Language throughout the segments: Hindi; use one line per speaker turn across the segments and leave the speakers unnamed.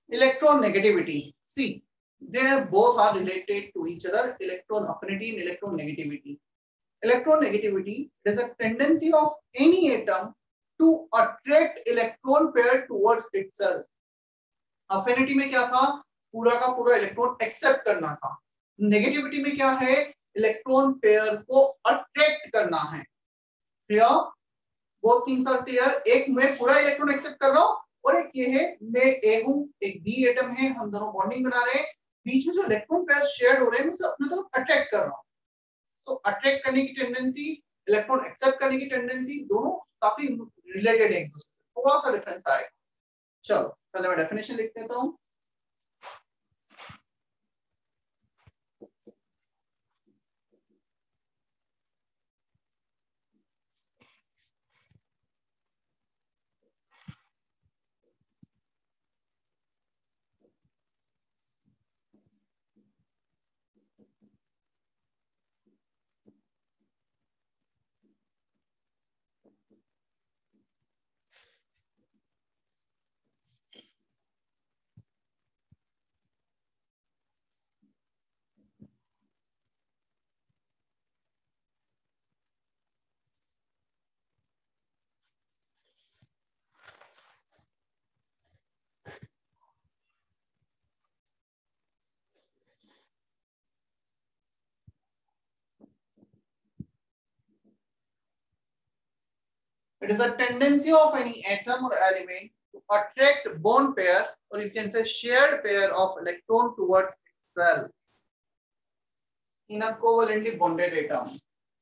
Electronegativity. See, they both are related to each other. Electron affinity and electronegativity. Electronegativity is a tendency of any atom to attract electron pair towards itself. Affinity में क्या था? पूरा का पूरा इलेक्ट्रॉन एक्सेप्ट करना था. नेगेटिविटी में क्या है? इलेक्ट्रॉन पेयर को अट्रैक्ट करना है. Clear? Both things are clear. एक मैं पूरा इलेक्ट्रॉन एक्सेप्ट कर रहा हूं और एक ये है मैं ए हूं, एक बी एटम है, हम दोनों बॉन्डिंग बना रहे हैं, बीच में जो इलेक्ट्रॉन पेयर शेयर हो रहे हैं मैं उसे अपनी तरफ अट्रैक्ट कर रहा हूं. तो अट्रैक्ट करने की टेंडेंसी, इलेक्ट्रॉन एक्सेप्ट करने की टेंडेंसी, दोनों काफी रिलेटेड है एक दूसरे से. थोड़ा सा डिफरेंस आएगा. चलो पहले मैं डेफिनेशन लिख देता हूं. It is a tendency of any atom or element to attract bond pair, or you can say shared pair of electron towards itself in a covalently bonded atom.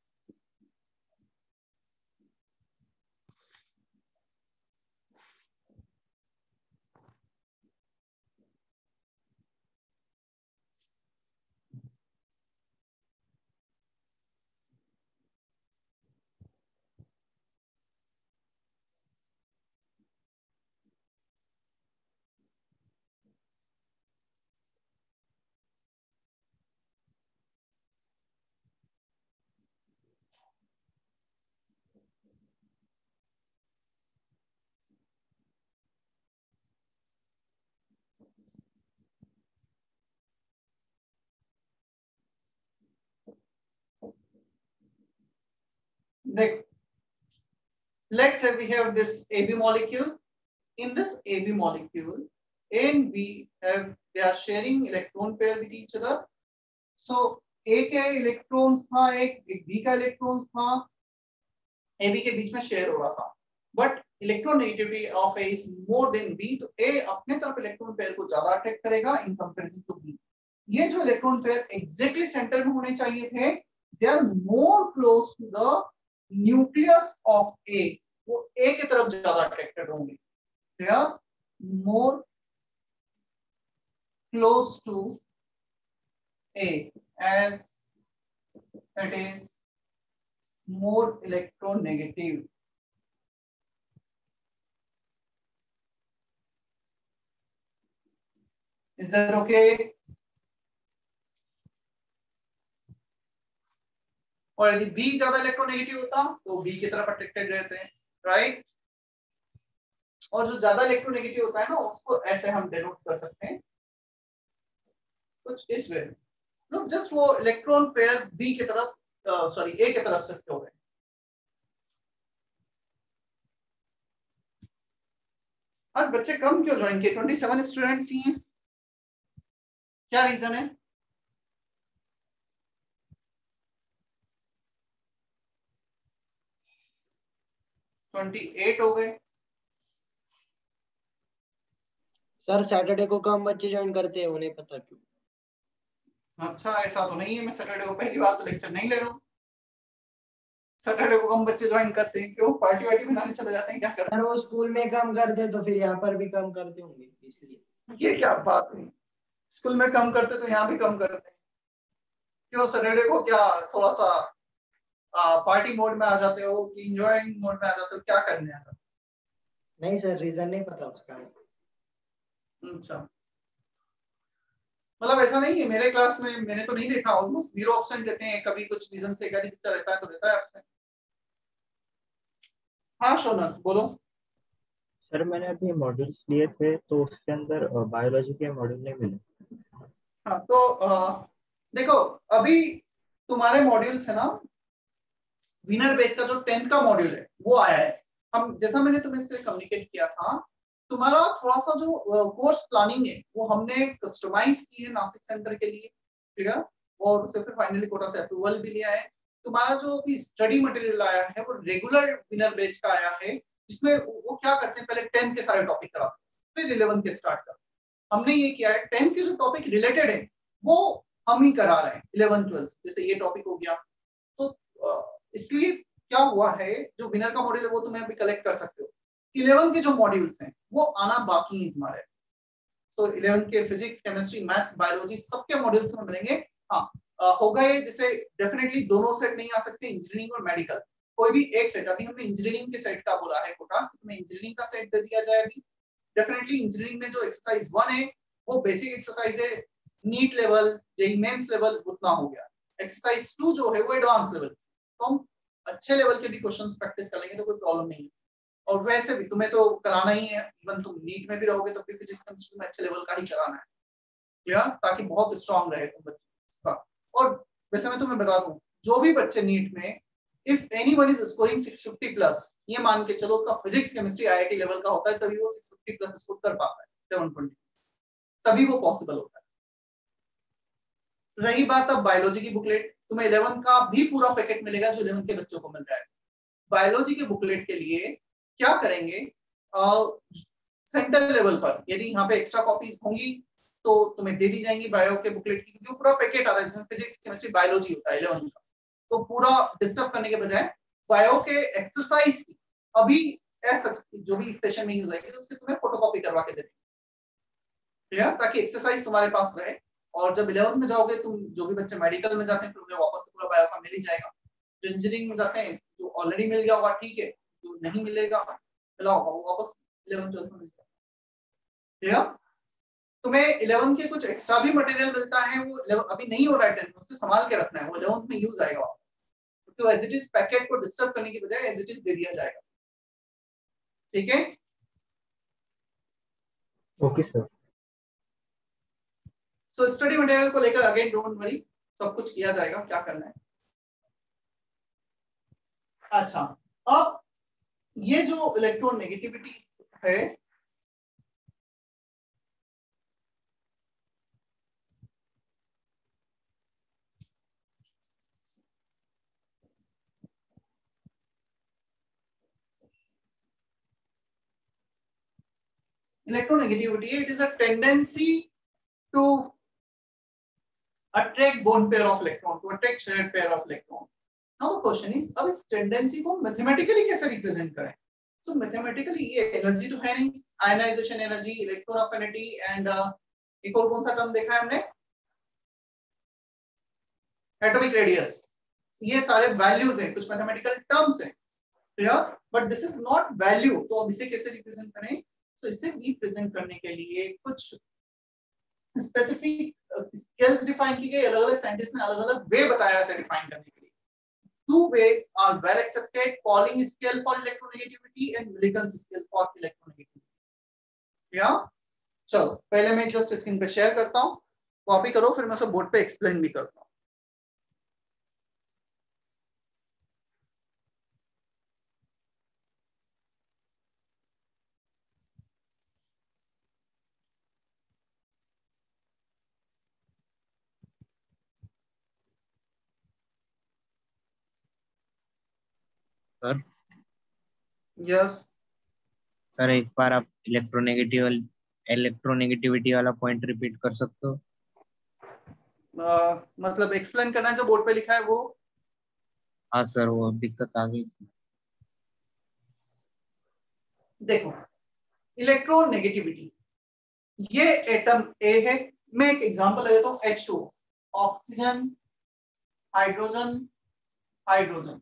Next, let's say we have this AB molecule. In this AB molecule, A and B they are sharing electron pair with each other. So A के इलेक्ट्रॉन्स था, एक B का इलेक्ट्रॉन्स था, AB के बीच में शेयर हो रहा था. But electronegativity of A is more than B, तो A अपने तरफ इलेक्ट्रॉन पेयर को ज्यादा अट्रैक्ट करेगा इन कंपैरिजन टू B. ये जो इलेक्ट्रॉन पेयर एग्जैक्टली सेंटर में होने चाहिए थे, they are more close to the nucleus of A. वो A की तरफ ज्यादा अट्रैक्टेड होंगे. They are more close to A as it is more electronegative. Is that okay? और यदि B ज्यादा इलेक्ट्रोनेगेटिव होता तो B की तरफ अट्रैक्टेड रहते हैं, राइट? और जो ज्यादा इलेक्ट्रोनेगेटिव होता है ना, उसको ऐसे हम डिनोट कर सकते हैं कुछ इस वे. लोग जस्ट वो इलेक्ट्रॉन पेयर B की तरफ सॉरी A की तरफ शिफ्ट हो गए. आज बच्चे कम क्यों ज्वाइन किए? 27 स्टूडेंट्स ही हैं. क्या रीजन है? हो गए.
सर सैटरडे को कम बच्चे ज्वाइन करते हैं, उन्हें पता क्यों?
अच्छा, ऐसा तो नहीं है. मैं सैटरडे को पहली बार तो लेक्चर नहीं ले रहा हूँ. सैटरडे को कम बच्चे ज्वाइन करते हैं क्यों? पार्टी वार्टी बनाने चले जाते हैं, क्या करते हैं?
सर वो स्कूल में कम करते तो फिर यहाँ पर भी कम करते होंगे, इसलिए.
ये क्या बात है? स्कूल में कम करते तो यहाँ भी कम करते हैं क्यों? सैटरडे को क्या थोड़ा सा पार्टी मोड में आ जाते हो कि एंजॉयिंग मोड में आ जाते हो? क्या करने आता?
नहीं सर, रीजन नहीं पता उसका.
अच्छा, मतलब ऐसा नहीं है. मेरे क्लास में मैंने तो नहीं देखा, ऑलमोस्ट 0 ऑप्शन देते हैं. कभी कुछ रीजन से कभी पिक्चर रहता है तो रहता है आपसे. हाँ शौनक बोलो.
सर मैंने अभी मॉड्यूल्स लिए थे तो उसके अंदर बायोलॉजी के मॉड्यूल नहीं मिले।
हाँ तो देखो अभी तुम्हारे मॉड्यूल्स है ना, विनर बैच का जो 10th का मॉड्यूल है वो आया है। हम जैसा मैंने तुम्हें से कम्युनिकेट किया था, तुम्हारा थोड़ा सा जो कोर्स प्लानिंग है वो हमने कस्टमाइज की है नासिक सेंटर के लिए, ठीक है, और उसे फिर फाइनली कोटा से अप्रूवल भी लिया है। तुम्हारा जो भी स्टडी मटेरियल आया है वो रेगुलर विनर बैच का आया है, जिसमें वो क्या करते हैं, पहले 10th के सारे टॉपिक कराते हैं फिर 11th के स्टार्ट करते हैं। हमने ये किया है 10th के जो टॉपिक रिलेटेड है वो हम ही करा रहे हैं 11 12, जैसे ये टॉपिक हो गया। तो इसलिए क्या हुआ है, जो विनर का मॉड्यूल है वो तुम्हें अभी कलेक्ट कर सकते हो। 11 के जो मॉड्यूल्स हैं वो आना बाकी है तुम्हारे। तो 11 के फिजिक्स, केमिस्ट्री, मैथ्स, बायोलॉजी सबके मॉड्यूल्स में मिलेंगे। हाँ होगा ये, जैसे डेफिनेटली दोनों सेट नहीं आ सकते, इंजीनियरिंग और मेडिकल, कोई भी एक सेट। अभी हमने इंजीनियरिंग के सेट का बोला है कोटा, तुम्हें इंजीनियरिंग का सेट दे दिया जाए अभी। डेफिनेटली इंजीनियरिंग में जो एक्सरसाइज 1 है वो बेसिक एक्सरसाइज है, NEET level, JEE mains level उतना हो गया। एक्सरसाइज 2 जो है वो एडवांस लेवल, तो हम अच्छे लेवल के भी क्वेश्चंस प्रैक्टिस कर लेंगे तो कोई प्रॉब्लम नहीं है। और वैसे भी तुम्हें तो कराना ही है, इवन तुम नीट में भी रहोगे तो फिर फिजिक्स केमिस्ट्री में अच्छे लेवल का ही कराना है, क्लियर, ताकि बहुत स्ट्रांग रहे तुम बच्चे का। और वैसे मैं तुम्हें बता दूं, जो भी बच्चे नीट में if anyone is scoring 650 plus, ये मान के चलो उसका फिजिक्स केमिस्ट्री आईआईटी लेवल का होता है, तभी वो 650 प्लस स्कोर कर पाता है, 720 तभी वो पॉसिबल होता है। रही बात अब बायोलॉजी की बुकलेट, तुम्हें 11 का भी पूरा पैकेट मिलेगा जो 11 के बच्चों को मिल रहा है। बायोलॉजी के बुकलेट के लिए क्या करेंगे, सेंटर लेवल पर यदि यहाँ पे एक्स्ट्रा कॉपीज होंगी तो तुम्हें दे दी जाएंगी बायो के बुकलेट की, क्योंकि पूरा पैकेट आता है जिसमें फिजिक्स, केमिस्ट्री, बायोलॉजी होता है 11 का। तो पूरा डिस्टर्ब करने के बजाय बायो के एक्सरसाइज की अभी जो भी सेशन में यूज आएगी तो उसकी तुम्हें फोटोकॉपी करवा के दे देंगे, क्लियर, ताकि एक्सरसाइज तुम्हारे पास रहे। और जब 11th में जाओगे, तुम जो भी बच्चे मेडिकल में जाते हैं फिर उन्हें वापस से पूरा बायो का मिल ही जाएगा। जो इंजीनियरिंग में जाते हैं जो ऑलरेडी मिल गया होगा ठीक है, जो नहीं मिलेगा मिला होगा वो वापस 11th 12th में मिल जाएगा, क्लियर। तुम्हें 11th के कुछ एक्स्ट्रा भी मटेरियल मिलता है, वो अभी नहीं हो रहा है 10th में, उसे संभाल के रखना है, वो 11th में यूज आएगा वापस। तो एज इट इज पैकेट को डिस्टर्ब करने की बजाय एज इट इज दे दिया जाएगा, ठीक है।
Okay sir.
So study material को लेकर अगेन डोंट वरी, सब कुछ किया जाएगा, क्या करना है। अच्छा, अब ये जो इलेक्ट्रोनेगेटिविटी है, electronegativity, it is a tendency to attract bond pair of electron, to attract shared pair of electron. Now the question is, अब इस टेंडेंसी को मैथमेटिकली कैसे रिप्रेजेंट करें। तो मैथमेटिकली ये एनर्जी तो है नहीं, ionisation energy, electron affinity and एक और कौन सा टर्म देखा है हमने, एटॉमिक रेडियस, ये सारे वैल्यूज हैं, कुछ मैथमेटिकल टर्म्स हैं, clear, but this is not value. तो अब इसे कैसे रिप्रेजेंट करें, तो इसे रिप्रेजेंट करने के लिए कुछ स्पेसिफिक स्केल्स डिफाइन की गई, अलग अलग साइंटिस्ट ने अलग अलग वे बताया इसे डिफाइन करने के लिए। Two ways are well accepted: Pauling scale for electronegativity and Millikan's scale for electronegativity. Yeah? चलो पहले मैं जस्ट स्क्रीन पे शेयर करता हूँ, कॉपी करो, फिर मैं उसे बोर्ड पे एक्सप्लेन भी करता हूँ।
सर
यस
सर एक बार आप इलेक्ट्रोनेगेटिविटी वाला पॉइंट रिपीट कर सकते हो।
मतलब एक्सप्लेन करना है जो बोर्ड पे लिखा है वो।
हाँ सर, वो दिक्कत आ गई।
देखो इलेक्ट्रोनेगेटिविटी, ये एटम ए है, मैं एक एग्जांपल ले लेता हूँ, H2, ऑक्सीजन, हाइड्रोजन, हाइड्रोजन,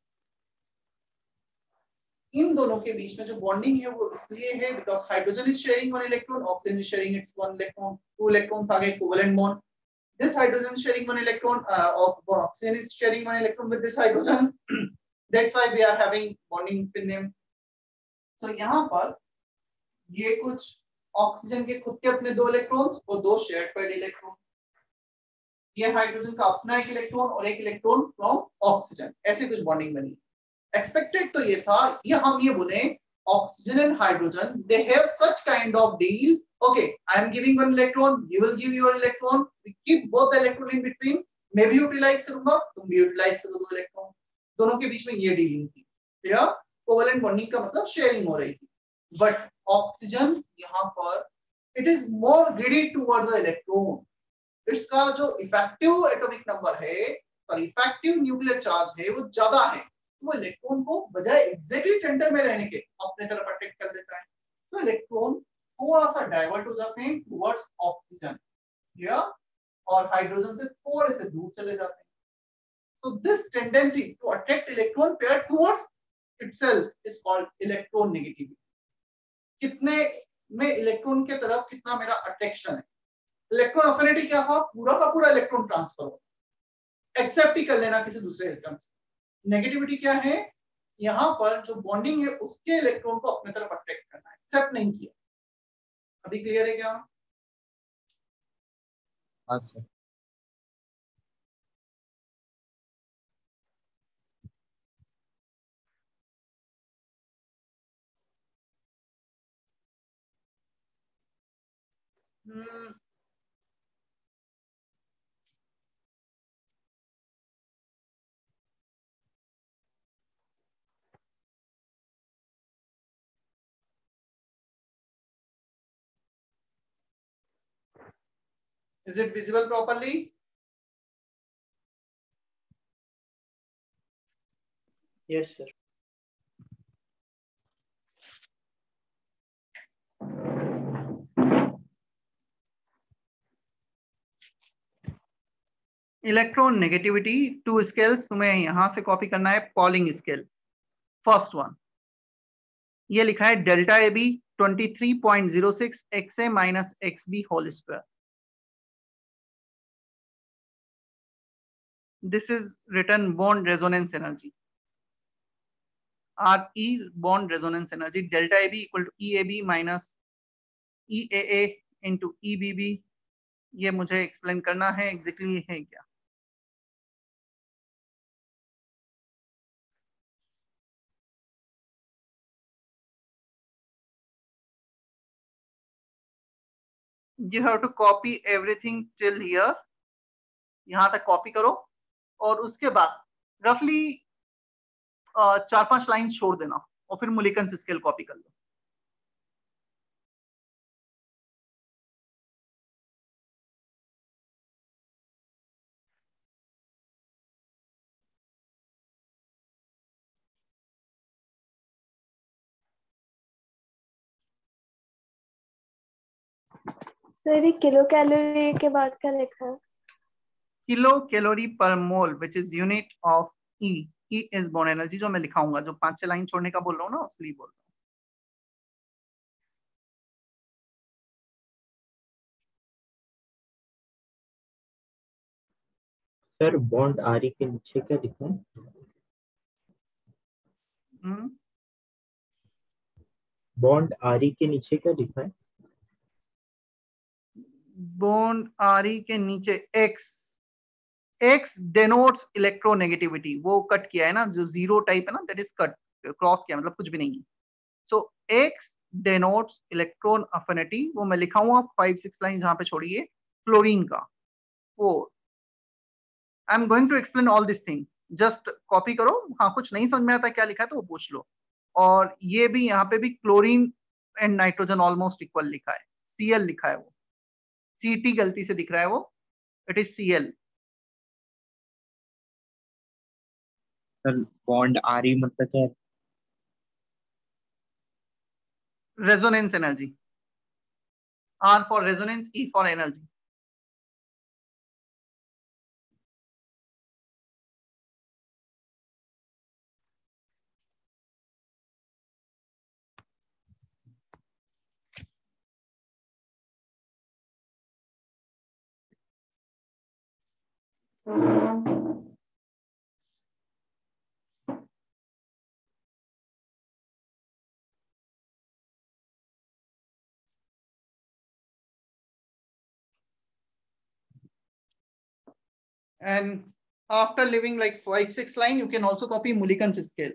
इन दोनों के बीच में जो बॉन्डिंग है वो इसलिए है because hydrogen is sharing one electron, oxygen is sharing its one electron, two electrons आ गए covalent bond. This hydrogen is sharing one electron, oxygen is sharing one electron with this hydrogen. That's why we are having bonding with them. So यहाँ पर ये कुछ ऑक्सीजन के खुद के अपने 2 इलेक्ट्रॉन्स और 2 शेयर्ड पेड इलेक्ट्रॉन, ये हाइड्रोजन का अपना 1 इलेक्ट्रॉन और 1 इलेक्ट्रॉन फ्रॉम ऑक्सीजन, ऐसे कुछ बॉन्डिंग बनी। एक्सपेक्टेड तो ये था, ये हम ये बोले oxygen and hydrogen they have such kind of deal, okay I am giving 1 electron, you will give your electron, we keep both the electron in between, मैं भी यूटिलाइज करूंगा तुम भी यूटिलाइज करो 2 इलेक्ट्रॉन, दोनों के बीच में ये डीलिंग थी। क्लियर? कोवेलेंट बॉन्डिंग का मतलब शेयरिंग हो रही थी। बट ऑक्सीजन यहाँ पर it is more greedy towards the electron, इसका जो इफेक्टिव एटॉमिक नंबर है और इफेक्टिव न्यूक्लियर चार्ज है वो ज्यादा है, वो इलेक्ट्रॉन को बजाय एग्जैक्टली सेंटर में रहने के अपने तरफ अट्रैक्ट कर देता है, तो इलेक्ट्रॉन थोड़ा सा डाइवर्ट हो जाते हैं टुवर्ड्स ऑक्सीजन या और हाइड्रोजन से थोड़े से दूर चले जाते हैं। So this tendency to attract electron pair towards itself is called electron negativity. कितने में इलेक्ट्रॉन के तरफ कितना मेरा अट्रैक्शन है। इलेक्ट्रॉन अफिनिटी क्या था, पूरा का पूरा इलेक्ट्रॉन ट्रांसफर हो, एक्सेप्ट ही कर लेना किसी दूसरे एटम से। नेगेटिविटी क्या है, यहाँ पर जो बॉन्डिंग है उसके इलेक्ट्रॉन को अपने तरफ अट्रैक्ट करना है, एक्सेप्ट नहीं किया। अभी क्लियर है क्या?
हाँ sir.
Is it visible properly?
Yes, sir.
Electron negativity 2 scales तुम्हें यहां से कॉपी करना है। पॉलिंग स्केल फर्स्ट वन, ये लिखा है delta A B 23.06 XA minus XB whole square. This is written bond resonance energy, RE bond resonance energy, delta A B equal to EAB minus EAA into EBB। ये मुझे एक्सप्लेन करना है एग्जैक्टली है क्या। You have to copy everything till here, यहां तक कॉपी करो और उसके बाद रफली 4-5 लाइंस छोड़ देना और फिर मुलिकन स्केल कॉपी कर लो।
सर ये किलो कैलोरी के बाद क्या लिखा है?
Kilo calorie per mole which is unit of E. E is bond energy, जो मैं लिखाऊंगा, जो 5-6 लाइन छोड़ने का बोल रहा हूँ ना इसलिए बोल रहा हूँ।
सर बॉन्ड आरी के नीचे क्या लिखा है? बॉन्ड आरी के नीचे क्या लिखा है?
बॉन्ड आरी के नीचे एक्स, एक्स डेनोट्स इलेक्ट्रोनेगेटिविटी, वो कट किया है ना, जो जीरो टाइप है ना दैट इज कट, क्रॉस किया मतलब कुछ भी नहीं है। So X denotes electron affinity, वो मैं लिखाऊंगा 5-6 लाइन जहां पे छोड़िए, फ्लोरीन का 4। I am going to explain all this thing, just copy करो। हाँ कुछ नहीं समझ में आता क्या लिखा है तो वो पूछ लो। और ये भी यहाँ पे भी chlorine and nitrogen almost equal लिखा है, Cl लिखा है, वो Ct गलती से दिख रहा है, वो it is Cl।
Sir bond R E मतलब क्या है?
Resonance energy, R for resonance, E for energy. and after leaving like 5-6 line, you can also copy Mulliken's scale.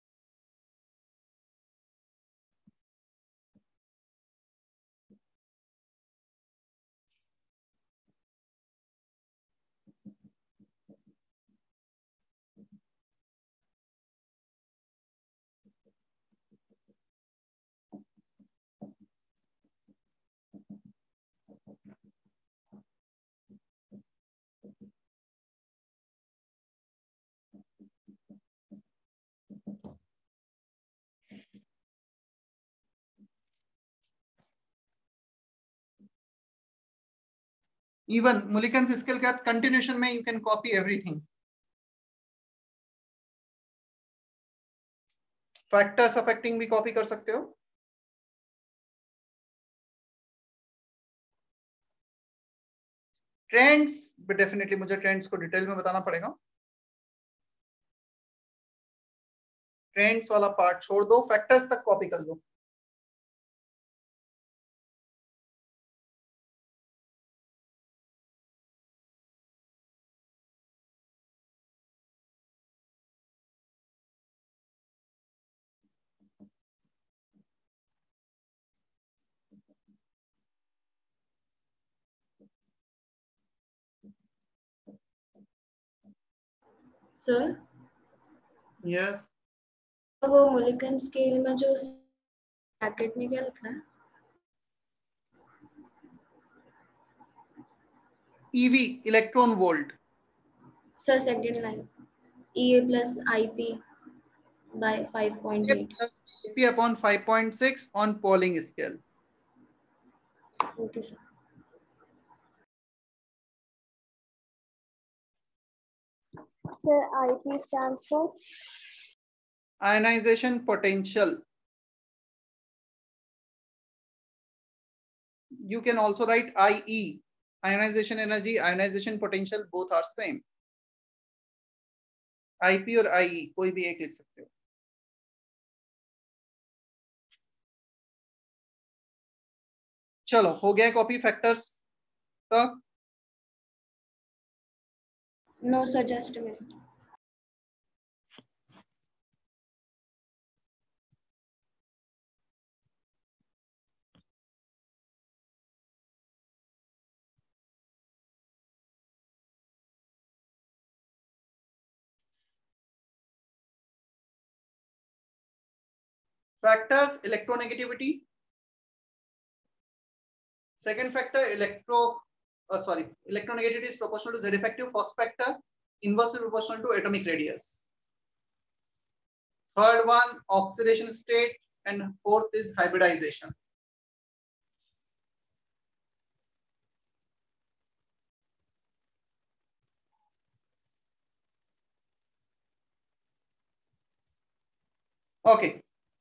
Even Mulliken's scale का continuation में you can copy everything. Factors affecting भी copy कर सकते हो. Trends, but definitely मुझे trends को डिटेल में बताना पड़ेगा. Trends वाला पार्ट छोड़ दो, factors तक कॉपी कर लो.
Sir
Yes.
वो मुलिकन स्केल में जो ब्रैकेट में क्या लिखा है?
EV, electron volt.
Sir second line EA plus IP by 5.8.
AP upon 5.6 on Pauling scale.
Okay, sir.
Sir, IP stands for
Ionization potential. You can also write IE. Ionization energy, ionization potential, both are same. IP और IE कोई भी एक लिख सकते हो. चलो हो गया कॉपी फैक्टर्स तक.
No, sir, just a minute.
Factors, electronegativity. Second factor, electronegativity is proportional to Z effective. First factor, inversely proportional to atomic radius. Third one, oxidation state, and fourth is hybridization. Okay.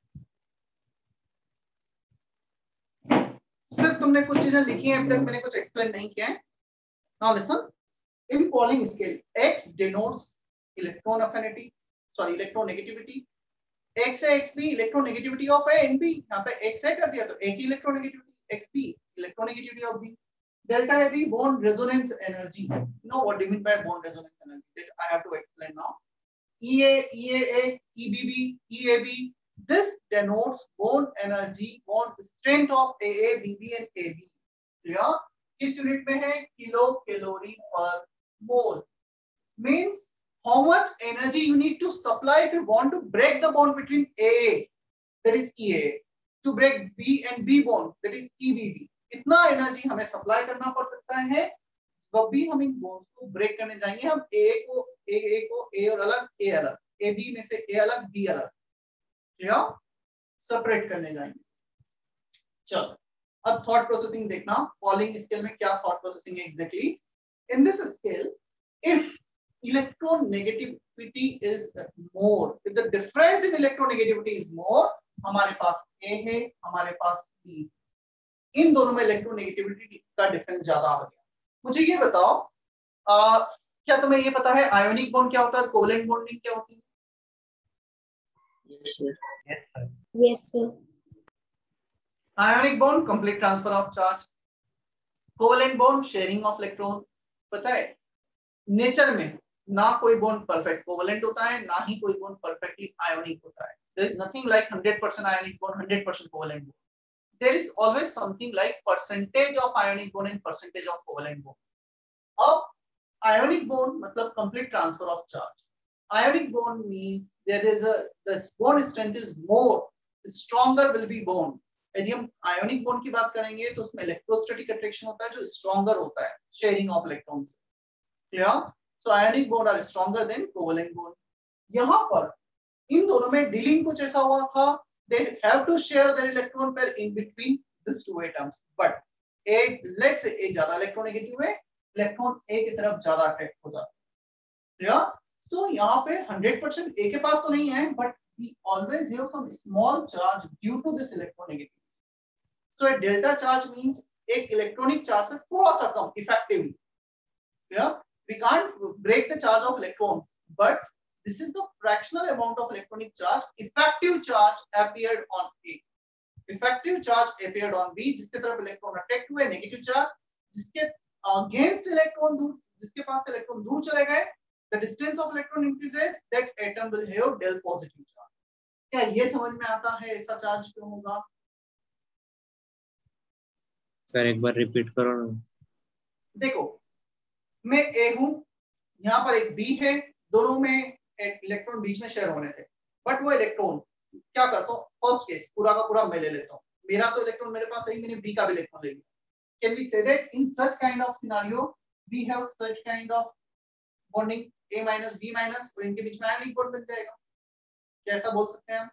सिर्फ तुमने कुछ चीजें लिखी हैं, अभी तक मैंने कुछ एक्सप्लेन नहीं किया है. Now listen. In Pauling scale, X denotes electron affinity, electronegativity. X है XB, electronegativity of A and B. यहाँ पे X है कर दिया तो A की electronegativity, XB, electronegativity of B. Delta AB, bond resonance energy. You know what do you mean by bond resonance energy? That I have to explain now. EA, EAA, EBB, EAB. This denotes bond energy, bond strength of AA, BB and AB. Clear? किस यूनिट में है? Kilo calorie per mole. Means how much energy you need to supply if you want to break the bond between AA, that is EAA, to break B and B bond, that is EBB. इतना एनर्जी हमें सप्लाई करना पड़ सकता है जब भी हम इन बॉन्ड्स को ब्रेक करने जाएंगे. हम AA को A और अलग, A अलग, AB में से A अलग, B अलग, या सेपरेट करने जाएंगे. चलो अब थॉट प्रोसेसिंग देखना. पॉलिंग स्केल में क्या थॉट प्रोसेसिंग है exactly. In this scale, if electronegativity is more, if the difference in electronegativity is more, हमारे पास A है, हमारे पास B. इन दोनों में इलेक्ट्रोनेगेटिविटी का डिफरेंस ज्यादा आ गया. मुझे ये बताओ, क्या तुम्हें ये पता है आयोनिक बॉन्ड क्या होता है, कोवेलेंट बॉन्डिंग क्या होती है?
Yes, sir.
Yes, sir.
yes, sir.
Ionic bond complete transfer of charge, covalent bond sharing of electron. पता है नेचर में ना कोई बॉन्ड परफेक्ट कोवेलेंट होता है, ना ही कोई बॉन्ड परफेक्टली आयोनिक होता है. There is nothing like 100% ionic bond, 100% covalent bond. There is always something like percentage of ionic bond and percentage of covalent bond. अब ionic bond मतलब complete transfer of charge. Ionic bond means there is the bond strength is more, stronger will be bond. यदि हम ionic bond की बात करेंगे तो उसमें electrostatic attraction होता है जो stronger होता है sharing of electrons. Clear? So ionic bond are stronger than covalent bond. यहाँ पर इन दोनों में डीलिंग कुछ ऐसा हुआ था, they have to share their electron pair in between these two atoms, but let's say A ज्यादा इलेक्ट्रोनेगेटिव है, इलेक्ट्रॉन A की तरफ ज्यादा अट्रैक्ट हो जाता है. So यहाँ पे 100% A के पास तो नहीं है, but we always have some small charge due to this electronegativity. So a delta charge means एक इलेक्ट्रॉनिक चार्ज से थोड़ा सा कम effectively. We can't break the charge of electron, but this is the fractional amount of electronic charge. Effective charge appeared on A. Effective charge appeared on B, जिसके तरफ इलेक्ट्रॉन अट्रैक्ट हुए, नेगेटिव चार्ज, जिसके अगेंस्ट इलेक्ट्रॉन दूर, जिसके पास इलेक्ट्रॉन दूर चले गए, the distance of electron increases, that atom will have del positive charge. क्या ये समझ में आता है ऐसा चार्ज क्यों होगा?
सर एक बार रिपीट करो ना.
देखो, मैं A हूं, यहाँ पर एक B है, दोनों में इलेक्ट्रॉन बीच में शेयर होने थे, बट वो इलेक्ट्रॉन क्या करता हूँ, फर्स्ट केस पूरा का पूरा मैं ले लेता हूँ, मेरा तो इलेक्ट्रॉन मेरे पास है, मैंने B का भी इलेक्ट्रॉन ले लिया. Can we say that in such kind of scenario we have such kind of bonding A minus B minus, और इनके बीच में आयनिक बॉन्ड बन जाएगा? कैसा बोल सकते हैं हम?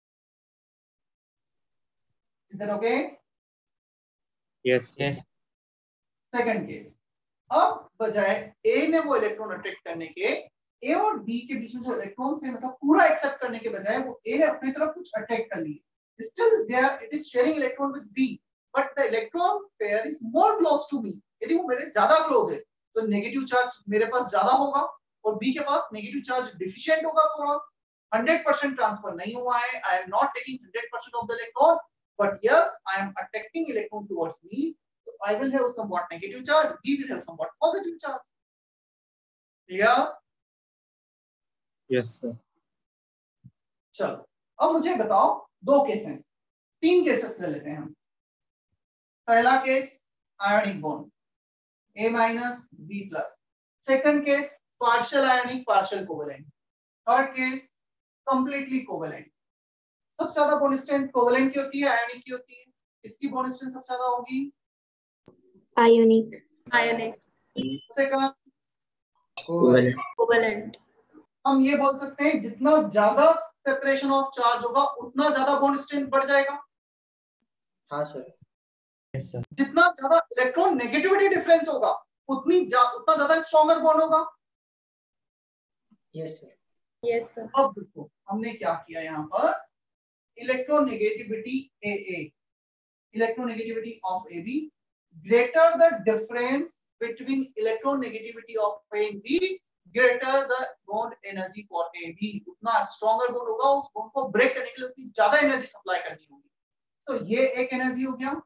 Is that okay?
Yes.
Yes.
Second case, अब बजाय A ने वो इलेक्ट्रॉन अट्रैक्ट करने के, A और B के बीच में जो इलेक्ट्रॉन थे, मतलब पूरा एक्सेप्ट करने के बजाय वो A ने अपनी तरफ कुछ अट्रैक्ट कर लिए. Still there it is sharing electron with B, but the electron pair is more close to me. यदि वो मेरे ज्यादा क्लोज है तो नेगेटिव चार्ज मेरे पास ज्यादा होगा और B के पास नेगेटिव चार्ज डिफिशिएंट होगा थोड़ा. 100% ट्रांसफर नहीं हुआ है. I am not taking 100% of the electron, but yes, I am attracting electron towards me. So I will have somewhat negative charge, B will have somewhat positive charge. Clear?
Yes sir.
चलो, अब मुझे बताओ दो केसेस, तीन केसेस ले लेते हैं हम. पहला case ionic bond A minus B plus. Second case partial ionic partial covalent. Third case completely covalent. सबसे ज्यादा बॉन्ड स्ट्रेंथ कोवेलेंट की होती है, आयोनिक की होती है? इसकी बॉन्ड स्ट्रेंथ सबसे ज्यादा होगी
आयोनिक.
आयोनिक.
Second
covalent.
हम ये बोल सकते हैं जितना ज्यादा सेपरेशन ऑफ चार्ज होगा उतना ज्यादा बॉन्ड स्ट्रेंथ बढ़ जाएगा.
हाँ सर. Yes sir.
जितना ज्यादा इलेक्ट्रॉन नेगेटिविटी डिफरेंस होगा उतना ज्यादा स्ट्रॉन्गर बॉन्ड होगा.
Yes sir.
Yes sir.
अब देखो हमने क्या किया यहाँ पर, electronegativity AA, electronegativity of AB greater the difference between electronegativity of A and B, greater the bond energy for AB. उतना स्ट्रॉन्गर बॉन्ड होगा, उस बॉन्ड को ब्रेक करने के लिए उतनी ज्यादा एनर्जी सप्लाई करनी होगी. तो ये एक एनर्जी हो गया.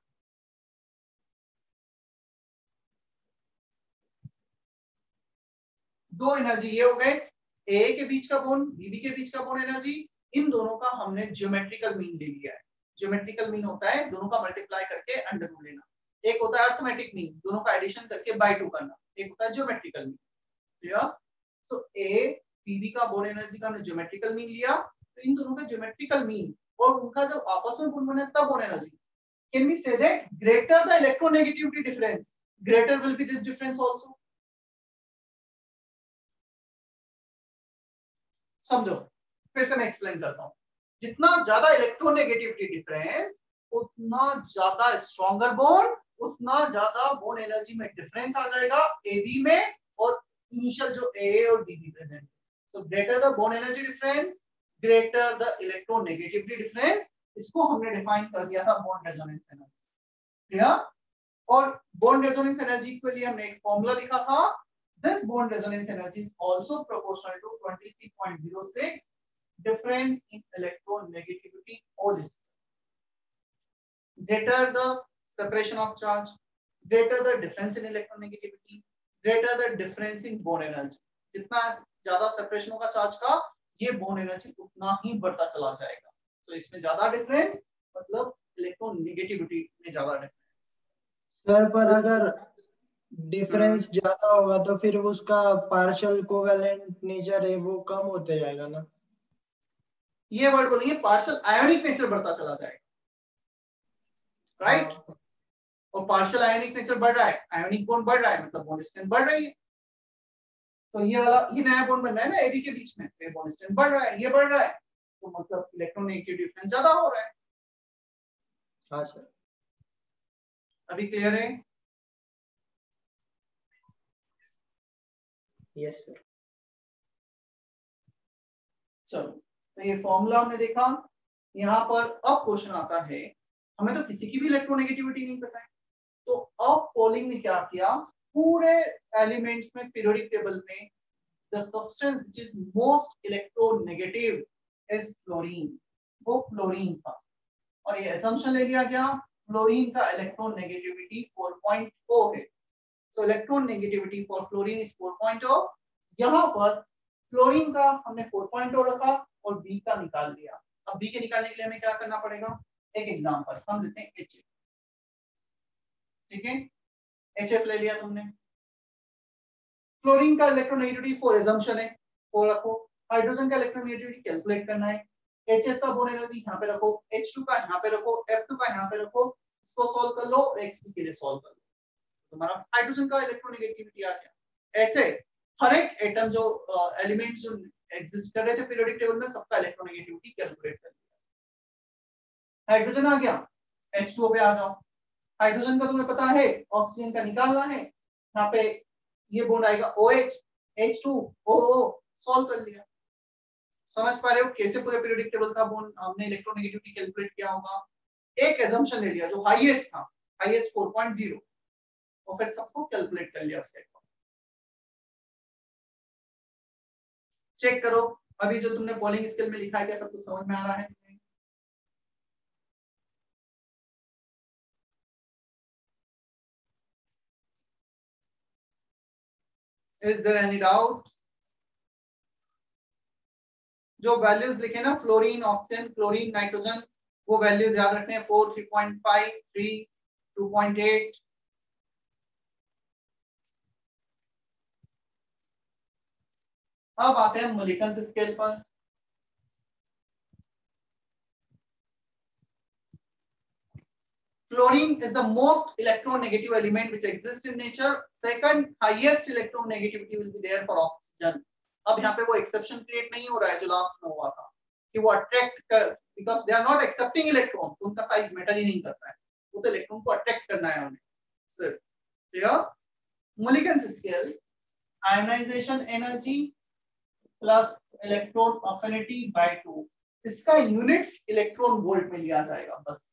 दो एनर्जी ये हो गए, A के बीच का बॉन्ड, BB के बीच का बॉन्ड एनर्जी. इन दोनों का हमने ज्योमेट्रिकल मीन ले लिया है. ज्योमेट्रिकल मीन होता है दोनों का मल्टीप्लाई करके अंडर रूट लेना. एक होता है अर्थमेटिक मीन, दोनों का एडिशन करके बाय 2 करना. एक होता है ज्योमेट्रिकल मीन. क्लियर? तो A BB का बॉन्ड एनर्जी का हमने ज्योमेट्रिकल मीन लिया, तो इन दोनों का ज्योमेट्रिकल मीन और उनका जब आपस में बॉन्ड बने तब bond energy. Can we say that greater the electronegativity difference, greater will be this difference also. समझो, फिर से मैं एक्सप्लेन करता हूं. जितना ज्यादा इलेक्ट्रोनेगेटिविटी डिफरेंस उतना ज्यादा स्ट्रॉन्गर बॉन्ड, उतना ज्यादा बॉन्ड एनर्जी में डिफरेंस आ जाएगा AB में और इनिशियल जो AA और BB present. So greater the bond energy difference, greater the electronegativity difference. इसको हमने डिफाइन कर दिया था बॉन्ड रेजोनेंस एनर्जी. क्लियर? और बॉन्ड रेजोनेंस एनर्जी के लिए हमने एक फॉर्मूला लिखा था. This bond resonance energy is also proportional to 23.06 difference in electronegativity or distance. Greater the separation of charge, greater the difference in electronegativity, greater the difference in bond energy. जितना ज्यादा सेपरेशन होगा चार्ज का, ये बॉन्ड एनर्जी उतना ही बढ़ता चला जाएगा. तो इसमें ज्यादा डिफरेंस मतलब इलेक्ट्रोनेगेटिविटी में ज्यादा डिफरेंस.
सर पर अगर डिफरेंस ज्यादा होगा तो फिर उसका पार्शियल कोवेलेंट नेचर है वो कम होते जाएगा ना.
ये वर्ड बोलेंगे पार्शियल आयोनिक नेचर बढ़ता चला जाएगा, राइट. और पार्शियल आयोनिक नेचर बढ़ रहा है, आयोनिक बॉन्ड बढ़ रहा है मतलब बॉन्ड स्ट्रेंथ बढ़ रही है. तो ये वाला ये नया बॉन्ड बन रहा है ना एबी के बीच में, ये बॉन्ड स्ट्रेंथ बढ़ रहा है, ये बढ़ रहा है, तो मतलब इलेक्ट्रोनेगेटिव डिफरेंस ज्यादा हो रहा है.
हाँ सर.
अभी क्लियर है?
Yes sir.
चलो, तो ये फॉर्मूला हमने देखा. यहाँ पर अब क्वेश्चन आता है, हमें तो किसी की भी इलेक्ट्रोनेगेटिविटी नहीं पता है, तो अब पोलिंग ने क्या किया, पूरे एलिमेंट्स में पीरियोडिक टेबल में the substance which is most electronegative is fluorine. वो फ्लोरीन था और ये असम्पशन ले लिया गया फ्लोरीन का इलेक्ट्रोनेगेटिविटी 4.0 है. So electronegativity for fluorine is 4.0. यहाँ पर फ्लोरीन का हमने 4.0 रखा और बी का निकाल लिया. अब बी के निकालने के लिए हमें क्या करना पड़ेगा, एक एग्जांपल हम लेते हैं HF. ठीक है, HF ले लिया तुमने. फ्लोरीन का इलेक्ट्रोनेगेटिविटी 4 असम्पशन है, 4 रखो. हाइड्रोजन का इलेक्ट्रोनेगेटिविटी कैलकुलेट करना है. HF का बॉन्ड एनर्जी यहाँ पे रखो, H2 का यहाँ पे रखो, F2 का यहाँ पे रखो. इसको सॉल्व कर लो और XP के लिए सॉल्व कर लो. तुम्हारा हाइड्रोजन का इलेक्ट्रोनेगेटिविटी आ गया. ऐसे हर एक एटम जो एलिमेंट्स जो एग्जिस्ट कर रहे थे पीरियोडिक टेबल में सबका इलेक्ट्रोनेगेटिविटी कैलकुलेट कर लिया. हाइड्रोजन आ गया, H2O पे आ जाओ. हाइड्रोजन का तुम्हें पता है ऑक्सीजन का निकालना है. यहाँ पे ये बॉन्ड आएगा OH, H2OO, सॉल्व कर लिया. समझ पा रहे हो कैसे पूरे पीरियोडिक टेबल का बॉन्ड हमने इलेक्ट्रोनेगेटिविटी कैलकुलेट किया होगा. एक असम्पशन ले लिया जो हाईएस्ट था, हाईएस्ट 4.0, और फिर सबको कैलकुलेट कर लिया उसके अकॉर्डिंग. चेक करो अभी जो तुमने पॉलिंग स्केल में लिखा है क्या सब कुछ समझ में आ रहा है? Is there any doubt? जो वैल्यूज लिखे ना फ्लोरीन, ऑक्सीजन, क्लोरीन, नाइट्रोजन, वो वैल्यूज याद रखने हैं. 4, 3.5, 3, 2.8. अब आते हैं मोलिकन्स स्केल पर. Fluorine is the most electronegative element which exists in nature. Second highest electronegativity will be there for oxygen. अब यहाँ पे वो एक्सेप्शन क्रिएट नहीं हो रहा है जो लास्ट में हुआ था कि वो अट्रैक्ट कर, because they are not accepting electron, तो उनका साइज मैटर ही नहीं करता है. वो तो इलेक्ट्रॉन को अट्रैक्ट करना है उन्हें. सिर्फ clear. Mulliken's scale ionisation energy plus electron affinity by 2. इसका यूनिट्स इलेक्ट्रॉन वोल्ट में लिया जाएगा. बस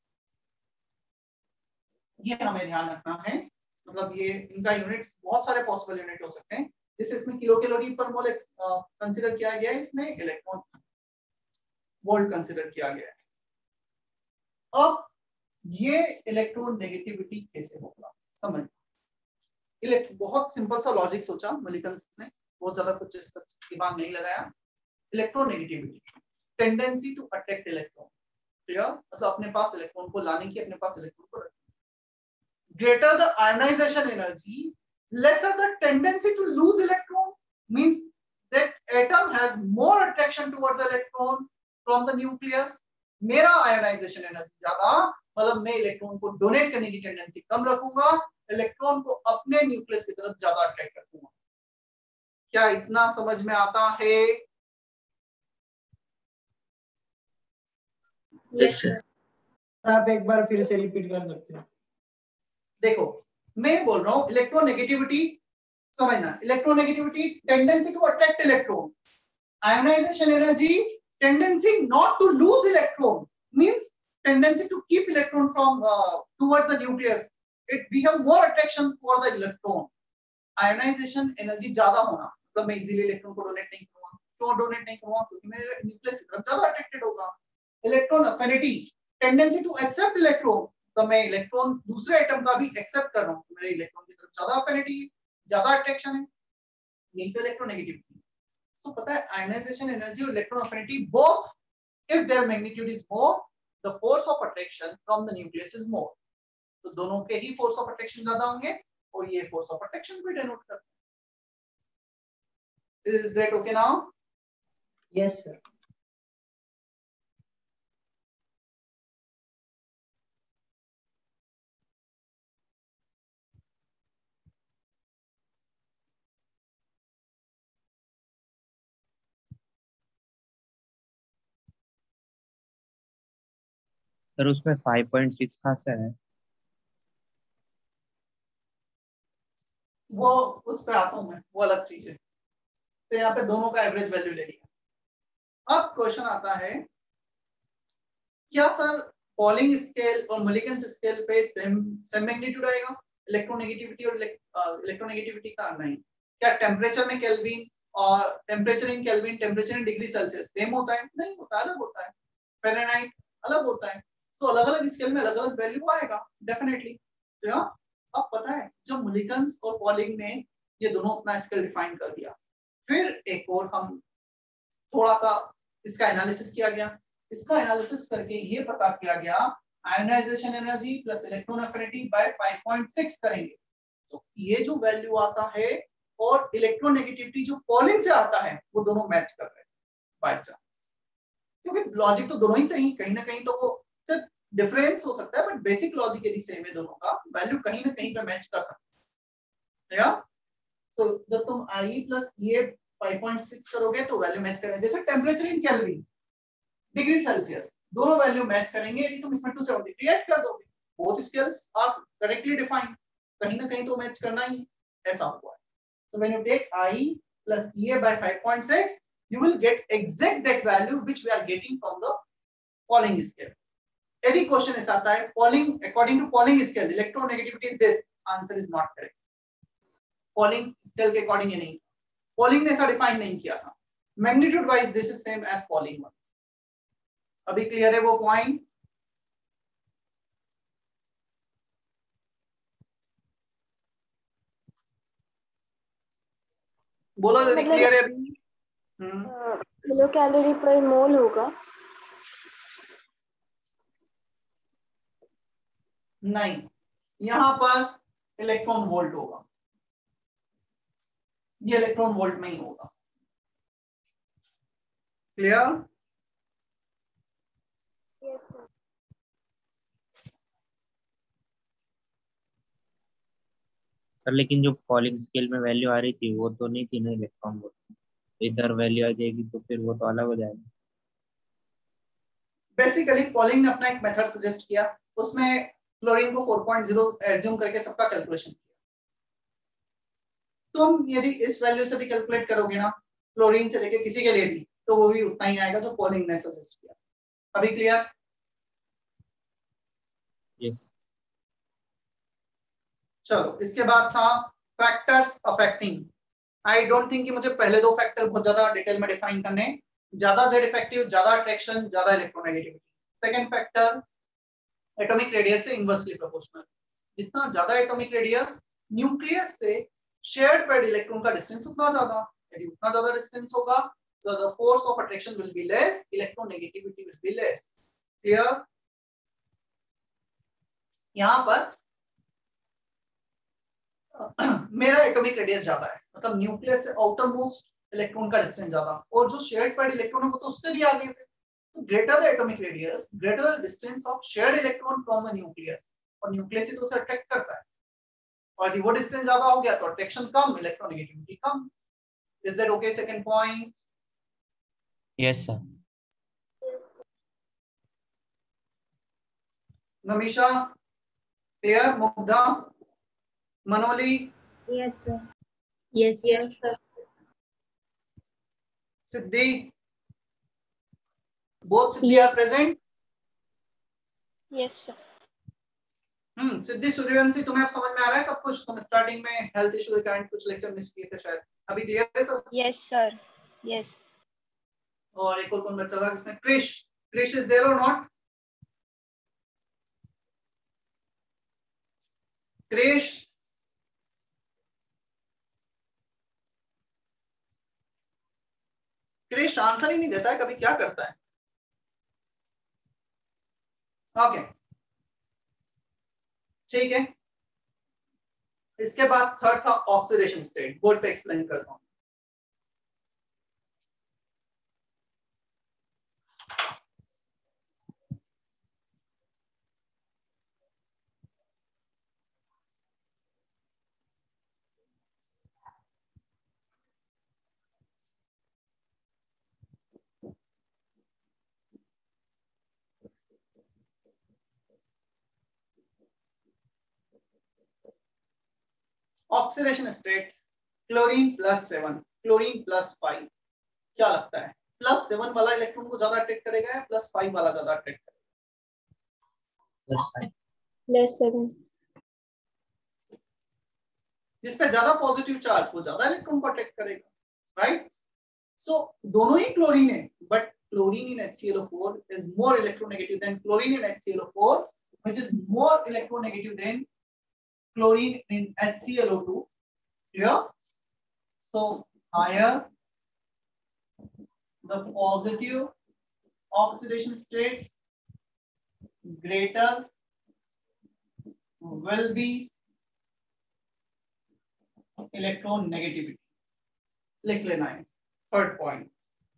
ये हमें ध्यान रखना है. मतलब ये इनका यूनिट्स बहुत सारे पॉसिबल यूनिट हो सकते हैं. जैसे इसमें किलो कैलोरी पर मोल कंसीडर किया गया है, इसमें इलेक्ट्रॉन वोल्ट कंसीडर किया गया है. अब ये इलेक्ट्रॉन नेगेटिविटी कैसे होगा समझ. बहुत सिंपल सा लॉजिक सोचा मोलिकन्स ने, बहुत ज्यादा कुछ दिमाग नहीं लगाया. Electronegativity tendency to attract electron. Clear. मतलब अपने पास इलेक्ट्रॉन को लाने की, अपने पास इलेक्ट्रॉन को रखने. Greater the ionization energy, lesser the tendency to lose electron, means that atom has more attraction towards electron from the nucleus. मेरा आयोनाइजेशन एनर्जी ज्यादा, मतलब मैं इलेक्ट्रॉन को डोनेट करने की टेंडेंसी कम रखूंगा, इलेक्ट्रॉन को अपने न्यूक्लियस की तरफ ज्यादा अट्रैक्ट रखूंगा. क्या इतना समझ में आता है?
Yes sir.
आप एक बार फिर से रिपीट कर सकते हैं.
देखो मैं बोल रहा हूं इलेक्ट्रोनेगेटिविटी समझना. Electronegativity tendency to attract electron. Ionisation energy tendency not to lose electron, means tendency to keep electron from towards the nucleus. It we have more attraction for the electron. Ionisation energy ज्यादा होना मतलब मैं इजीली इलेक्ट्रॉन को डोनेट नहीं करूंगा. क्यों डोनेट नहीं करूंगा? क्योंकि मेरे न्यूक्लियस की तरफ ज्यादा अट्रैक्टेड होगा. Electron affinity tendency to accept electron, तो मैं इलेक्ट्रॉन दूसरे एटम का भी एक्सेप्ट कर रहा हूं, मेरे इलेक्ट्रॉन की तरफ ज्यादा अफिनिटी. ज्यादा अट्रैक्शन है, यही तो इलेक्ट्रोनेगेटिविटी। तो पता है आयनाइजेशन एनर्जी और electron affinity both, if their magnitude is more, the force of attraction from the nucleus is more. तो दोनों के ही फोर्स ऑफ अट्रैक्शन ज्यादा होंगे और ये फोर्स ऑफ अट्रैक्शन को डिनोट करते हैं। Is that okay now?
Yes sir.
Sir उसमें 5.6 कहाँ से है?
वो उस पे आता हूं मैं, वो अलग चीज है। तो यहाँ पे दोनों का एवरेज वैल्यू ले लिया। अब क्वेश्चन आता है, क्या सर पॉलिंग स्केल और मुलिकन स्केल पे सेम मैग्नीट्यूड आएगा इलेक्ट्रोनेगेटिविटी और इलेक्ट्रोनेगेटिविटी का? नहीं। क्या टेम्परेचर में केल्विन और temperature in Kelvin, temperature in degree Celsius same होता है? नहीं होता, अलग होता है। फ़ारेनहाइट अलग होता है। तो अलग अलग स्केल में अलग अलग वैल्यू आएगा डेफिनेटली। तो यहाँ अब पता है जब मुलिकन्स और पॉलिंग ने ये दोनों अपना स्केल डिफाइन कर दिया, फिर एक और हम थोड़ा सा इसका एनालिसिस किया गया। इसका एनालिसिस करके ये पता किया गया ionisation energy plus electron affinity by 5.6 करेंगे तो ये जो वैल्यू आता है और इलेक्ट्रोनेगेटिविटी जो पॉलिंग से आता है वो दोनों मैच कर रहे हैं बाय चांस। क्योंकि लॉजिक तो दोनों ही सही, कहीं ना कहीं तो वो सिर्फ डिफरेंस हो सकता है बट बेसिक लॉजिक यदि सेम है दोनों का, वैल्यू कहीं ना कहीं पे मैच कर सकते हैं। तो जब तुम आई प्लस ये 5.6 करोगे तो वैल्यू मैच करेंगे। जैसे temperature in Kelvin, degree Celsius, दोनों वैल्यू मैच करेंगे यदि तुम इसमें 273 ऐड कर दोगे। Both scales are correctly defined, कहीं ना कहीं तो मैच करना ही ऐसा हुआ है। So when you take I plus EA by 5.6, you will get exact that value which we are getting from the Pauling scale. यदि क्वेश्चन ऐसा आता है Pauling according to Pauling scale electronegativity is this, answer is not correct. Pauling scale के अकॉर्डिंग ये नहीं, Pauling ने ऐसा डिफाइन नहीं किया था। Magnitude wise this is same as Pauling one. अभी क्लियर है वो पॉइंट? बोलो यदि
मतलब
क्लियर है अभी।
किलो कैलोरी पर मोल होगा?
नहीं, यहां पर इलेक्ट्रॉन वोल्ट होगा, ये इलेक्ट्रॉन वोल्ट में ही होगा। क्लियर?
Yes sir.
सर लेकिन जो पॉलिंग स्केल में वैल्यू आ रही थी वो तो नहीं थी ना इलेक्ट्रॉन वोल्ट, इधर वैल्यू आ जाएगी तो फिर वो तो अलग हो जाएगा।
बेसिकली पॉलिंग ने अपना एक मेथड सजेस्ट किया, उसमें क्लोरीन को 4.0 एज्यूम करके सबका कैलकुलेशन किया। तुम यदि इस वैल्यू से भी कैलकुलेट करोगे ना क्लोरीन से लेके किसी के लिए भी, तो वो भी उतना ही आएगा जो पॉलिंग ने सजेस्ट किया। अभी क्लियर?
यस।
चलो इसके बाद था factors affecting. I don't think कि मुझे पहले दो फैक्टर बहुत ज्यादा डिटेल में डिफाइन करने, ज्यादा जेड इफेक्टिव, ज्यादा अट्रैक्शन, ज्यादा electronegativity. Second factor atomic radius से इनवर्सली प्रोपोर्शनल। जितना ज्यादा एटॉमिक रेडियस न्यूक्लियस से शेयर्ड पेड इलेक्ट्रॉन का डिस्टेंस उतना ज्यादा, यदि उतना ज्यादा डिस्टेंस होगा so the force of attraction will be less, electronegativity will be less. Clear? यहां पर मेरा एटॉमिक रेडियस ज्यादा है, मतलब न्यूक्लियस से आउटर मोस्ट इलेक्ट्रॉन का डिस्टेंस ज्यादा, और जो शेयर्ड पेड इलेक्ट्रॉन है वो तो उससे भी आगे है। तो greater the atomic radius, greater the distance of shared electron from the nucleus, और न्यूक्लियस ही तो उसे अट्रैक्ट करता है। और यदि वो डिस्टेंस ज्यादा हो गया तो अट्रैक्शन कम, इलेक्ट्रोनेगेटिविटी कम। Is that okay? Second point?
Yes sir.
Namisha clear? Mugdha, Manoli?
Yes, sir. Yes, sir.
Siddhi? Both Siddhi are present?
Yes sir.
Siddhi, Suryavanshi, तुम्हें अब समझ में आ रहा है सब कुछ? तुम स्टार्टिंग में हेल्थ इशू के कारण कुछ लेक्चर मिस किए थे शायद, अभी क्लियर है सब?
Yes sir. यस।
और एक और कौन बच्चा था जिसने, क्रिश? क्रिश इज देयर और नॉट? क्रिश? इंग्लिश आंसर ही नहीं देता है, कभी क्या करता है। ओके ठीक है, इसके बाद थर्ड था ऑक्सीडेशन स्टेट। बोर्ड पे एक्सप्लेन करता हूं। ऑक्सीडेशन स्टेट, क्लोरीन +7, क्लोरीन +5, क्या लगता है +7 वाला इलेक्ट्रॉन को ज्यादा अट्रैक्ट करेगा या +5 वाला ज्यादा अट्रैक्ट करेगा?
+7।
जिसपे ज्यादा पॉजिटिव चार्ज वो ज्यादा इलेक्ट्रॉन को अट्रैक्ट करेगा, राइट। सो दोनों ही क्लोरीन है, but chlorine in HClO4 is more electronegative than chlorine in HClO4, which is more electronegative than chlorine in HClO2. Clear? So higher the positive oxidation state, greater will be electron negativity. लिख लेना है third point.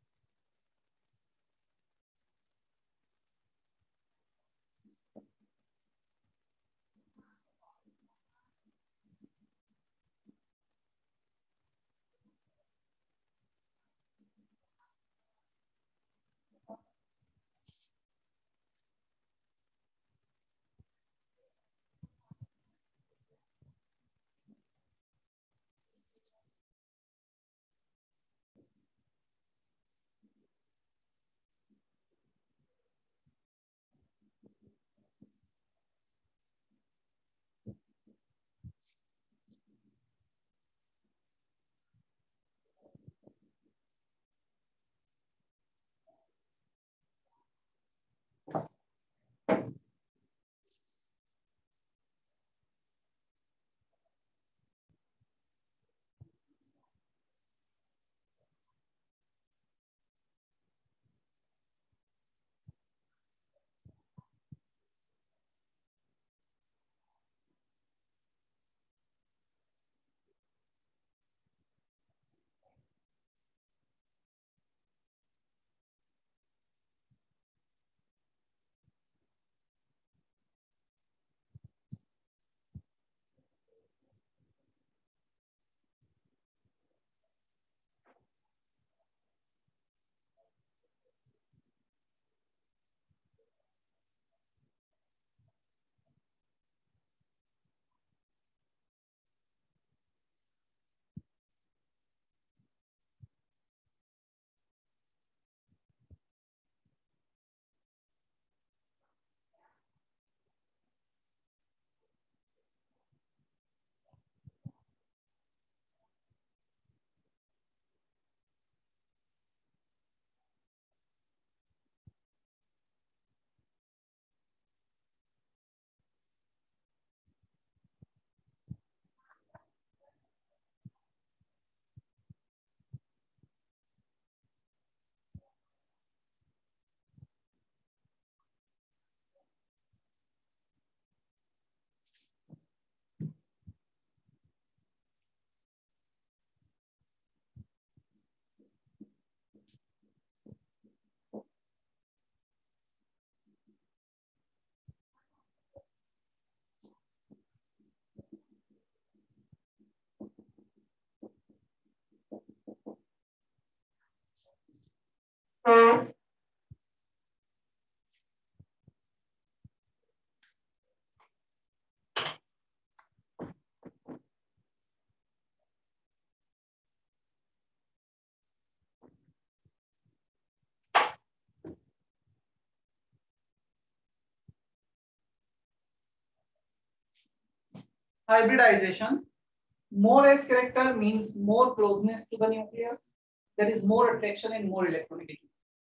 Hybridization. More S character means more closeness to the nucleus. There is more attraction and more electronegativity.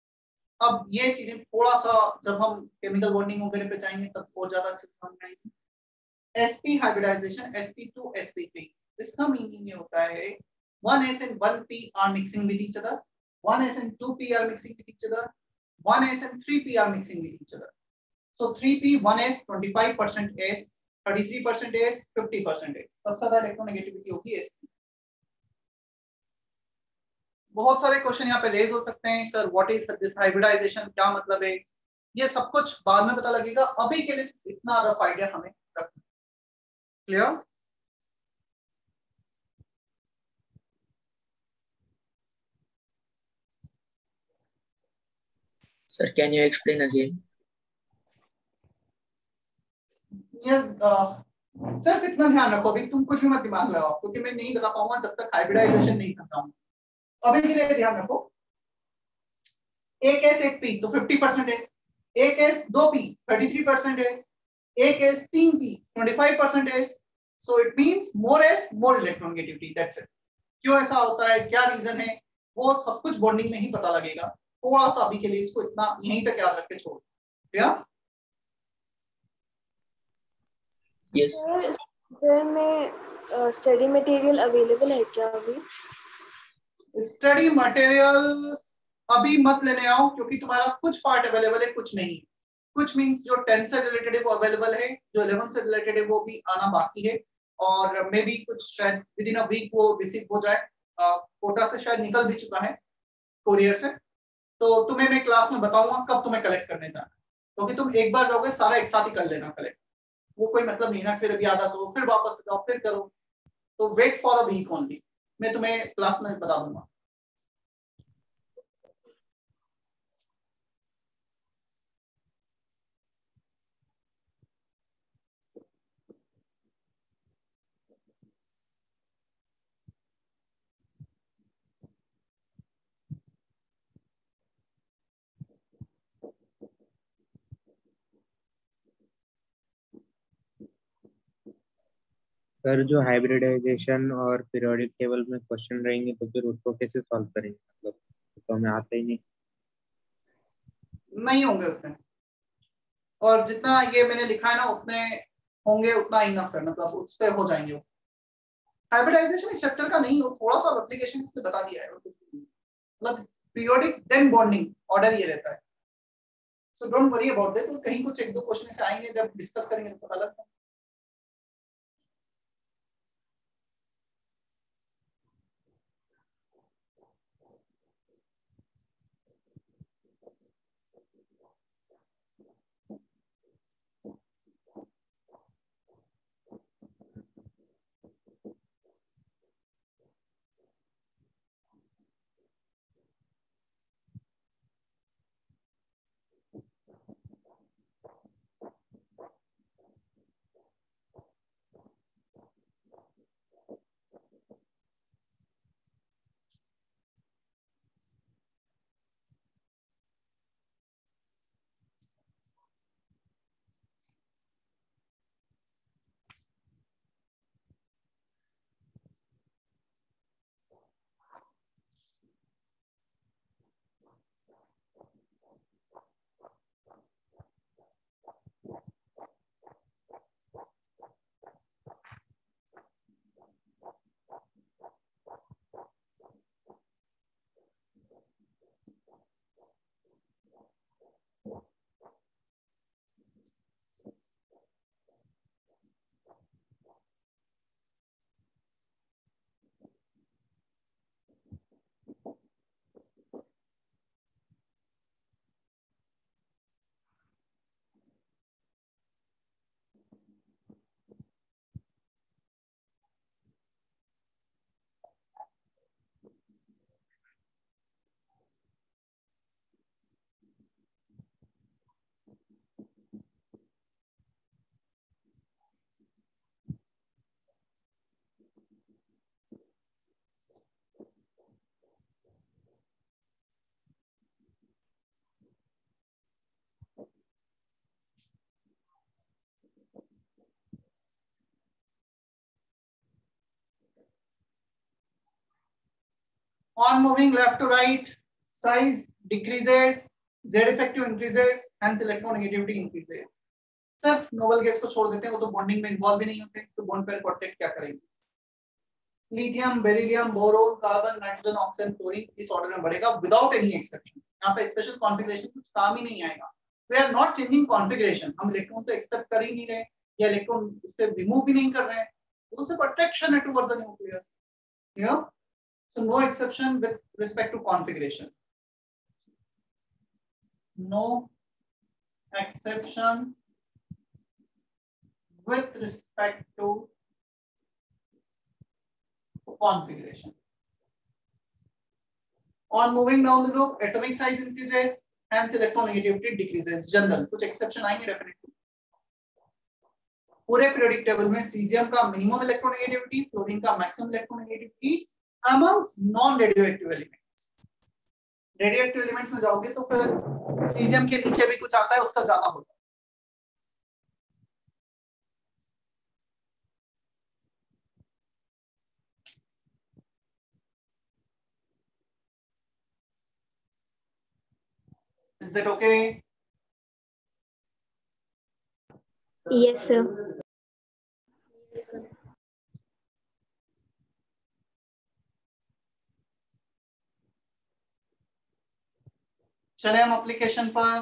अब ये चीजें थोड़ा सा जब हम केमिकल बॉन्डिंग वगैरह पे जाएंगे तब और ज्यादा अच्छे से समझ आएंगे। sp hybridization, sp2 sp3, इसका मीनिंग ये होता है 1s and 1p are mixing with each other, 1s and 2p are mixing with each other, 1s and 3p are mixing with each other. So 3p 1s 25% s, 33% s, 50% s, सबसे ज्यादा इलेक्ट्रोनेगेटिविटी होगी s की। बहुत सारे क्वेश्चन यहाँ पे रेज हो सकते हैं, sir what is this hybridisation, क्या मतलब है, ये सब कुछ बाद में पता लगेगा, अभी के लिए इतना रफ आइडिया हमें रखना। Clear?
Sir, can you explain again?
ये सिर्फ इतना ध्यान रखो, अभी तुम कुछ भी मत दिमाग लगाओ, क्योंकि मैं नहीं बता पाऊंगा जब तक हाइब्रिडाइजेशन नहीं समझाऊंगा। अभी के लिए ध्यान रखो, एक एस एक पी तो 50% एस, एक एस दो पी 33% एस, एक एस तीन P 25% S. So it means more S more electronegativity, that's it. क्यों ऐसा होता है, क्या रीजन है, वो सब कुछ बॉन्डिंग में ही पता लगेगा। थोड़ा सा अभी के लिए इसको इतना यहीं तक याद रख के छोड़। क्या
Yes.
सर में स्टडी मटेरियल अवेलेबल है क्या अभी?
स्टडी मटेरियल अभी मत लेने आओ, क्योंकि तुम्हारा कुछ पार्ट अवेलेबल है, कुछ नहीं। कुछ मींस जो 10 से रिलेटेड है वो अवेलेबल है, जो 11 से रिलेटेड है वो भी आना बाकी है, और मे बी कुछ शायद विद इन अ वीक वो रिसीव हो जाए। कोटा से शायद निकल भी चुका है, कोरियर से। तो तुम्हें मैं क्लास में बताऊंगा कब तुम्हें कलेक्ट करने जाना, क्योंकि तुम एक बार जाओगे सारा एक साथ ही कर लेना कलेक्ट, वो कोई मतलब नहीं ना, फिर अभी आधा करो फिर वापस जाओ फिर करो। तो wait for a week only, मैं तुम्हें क्लास में बता दूंगा।
सर जो हाइब्रिडाइजेशन और पीरियोडिक टेबल में क्वेश्चन रहेंगे तो फिर उसको कैसे सॉल्व करेंगे, मतलब तो हमें आता ही
नहीं होंगे उतने, और जितना ये मैंने लिखा है ना उतने होंगे, उतना इनफ है, मतलब उस पे हो जाएंगे। हाइब्रिडाइजेशन इस चैप्टर का नहीं, वो थोड़ा सा एप्लीकेशन इसने बता दिया है, मतलब पीरियोडिक देन बॉन्डिंग ऑर्डर ये रहता है। So don't worry about that, तो कहीं कुछ एक दो क्वेश्चन ऐसे आएंगे, जब डिस्कस करेंगे तो पता लगता है। On moving left to right, size decreases, Z effective increases, hence electronegativity increases. सिर्फ नोबल गैस को छोड़ देते हैं, वो तो बॉन्डिंग में इन्वॉल्व भी नहीं होते, तो बॉन्ड पेयर कांटेक्ट क्या करेंगे। Lithium, beryllium, boron, carbon, nitrogen, oxygen, chlorine इस ऑर्डर में बढ़ेगा विदाउट एनी एक्सेप्शन। यहाँ पे स्पेशल कॉन्फ़िगरेशन कुछ काम ही नहीं आएगा। We are not changing configuration, हम इलेक्ट्रॉन तो एक्सेप्ट कर ही नहीं रहे या इलेक्ट्रॉन इससे रिमूव भी नहीं कर रहे हैं, तो सिर्फ अट्रैक्शन है टुवर्ड्स द न्यूक्लियस। या so no exception with respect to configuration, no exception with respect to configuration. On moving down the group, atomic size increases, hence electronegativity decreases. General कुछ exception आएंगे definitely. पूरे periodic table में cesium का minimum electronegativity, fluorine का maximum electronegativity amongst non-radioactive elements. Radioactive elements में जाओगे तो फिर cesium के नीचे भी कुछ आता है, उसका ज्यादा होता है। Is that okay?
Yes, sir.
Yes, sir.
चले हम एप्लीकेशन पर।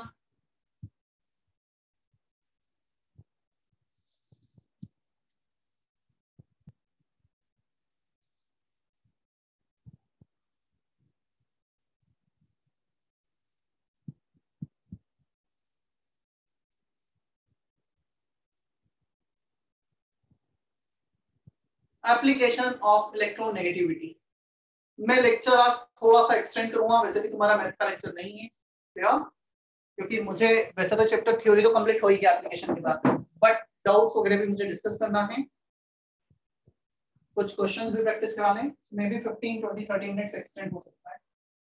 Application of electronegativity. मैं लेक्चर आज थोड़ा सा एक्सटेंड करूंगा, वैसे भी तुम्हारा मैथ्स का लेक्चर नहीं है क्योंकि मुझे वैसे तो चैप्टर थ्योरी तो कंप्लीट हो ही गया एप्लीकेशन के बाद, बट डाउट्स वगैरह भी मुझे डिस्कस करना है, कुछ क्वेश्चंस भी प्रैक्टिस कराने, मे बी 15 20 30 मिनट्स एक्सटेंड हो सकता है।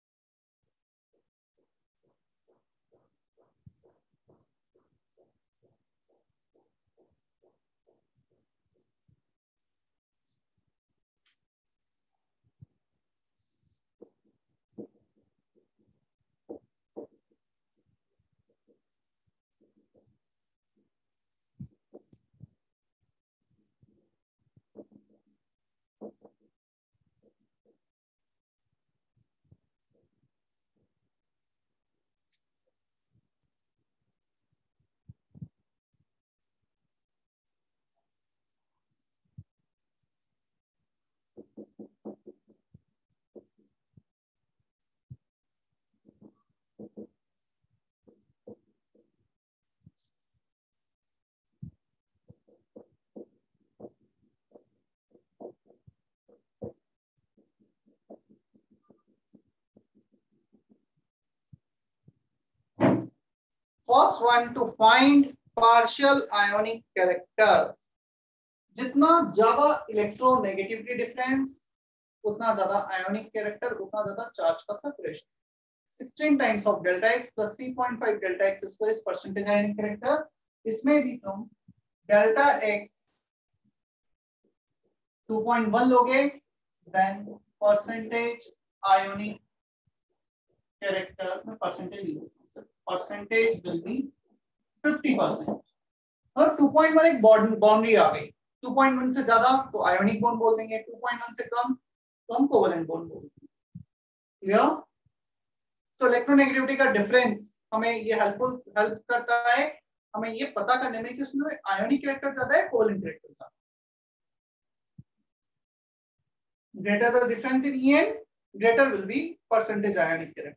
First one, to find partial ionic character. जितना ज्यादा इलेक्ट्रोनेगेटिविटी डिफरेंस उतना ज्यादा आयोनिक कैरेक्टर, उतना ज्यादा चार्ज का separation. 16 times of delta X plus 3.5 delta X square is percentage ionic character. इसमें यदि तुम डेल्टा एक्स 2.1 लोगे देन परसेंटेज आयोनिक कैरेक्टर में परसेंटेज विल बी 50%। और 2.1 एक बाउंड्री आ गई, 2.1 से ज्यादा तो आयोनिक बॉन्ड बोल देंगे, 2.1 से कम तो हम कोवेलेंट बॉन्ड बोल देंगे। क्लियर? सो इलेक्ट्रोनेगेटिविटी का डिफरेंस हमें ये हेल्प करता है हमें ये पता करने में कि उसमें आयोनिक कैरेक्टर ज्यादा है कोवेलेंट कैरेक्टर ज्यादा। Greater the difference in EN, greater will be percentage ionic character.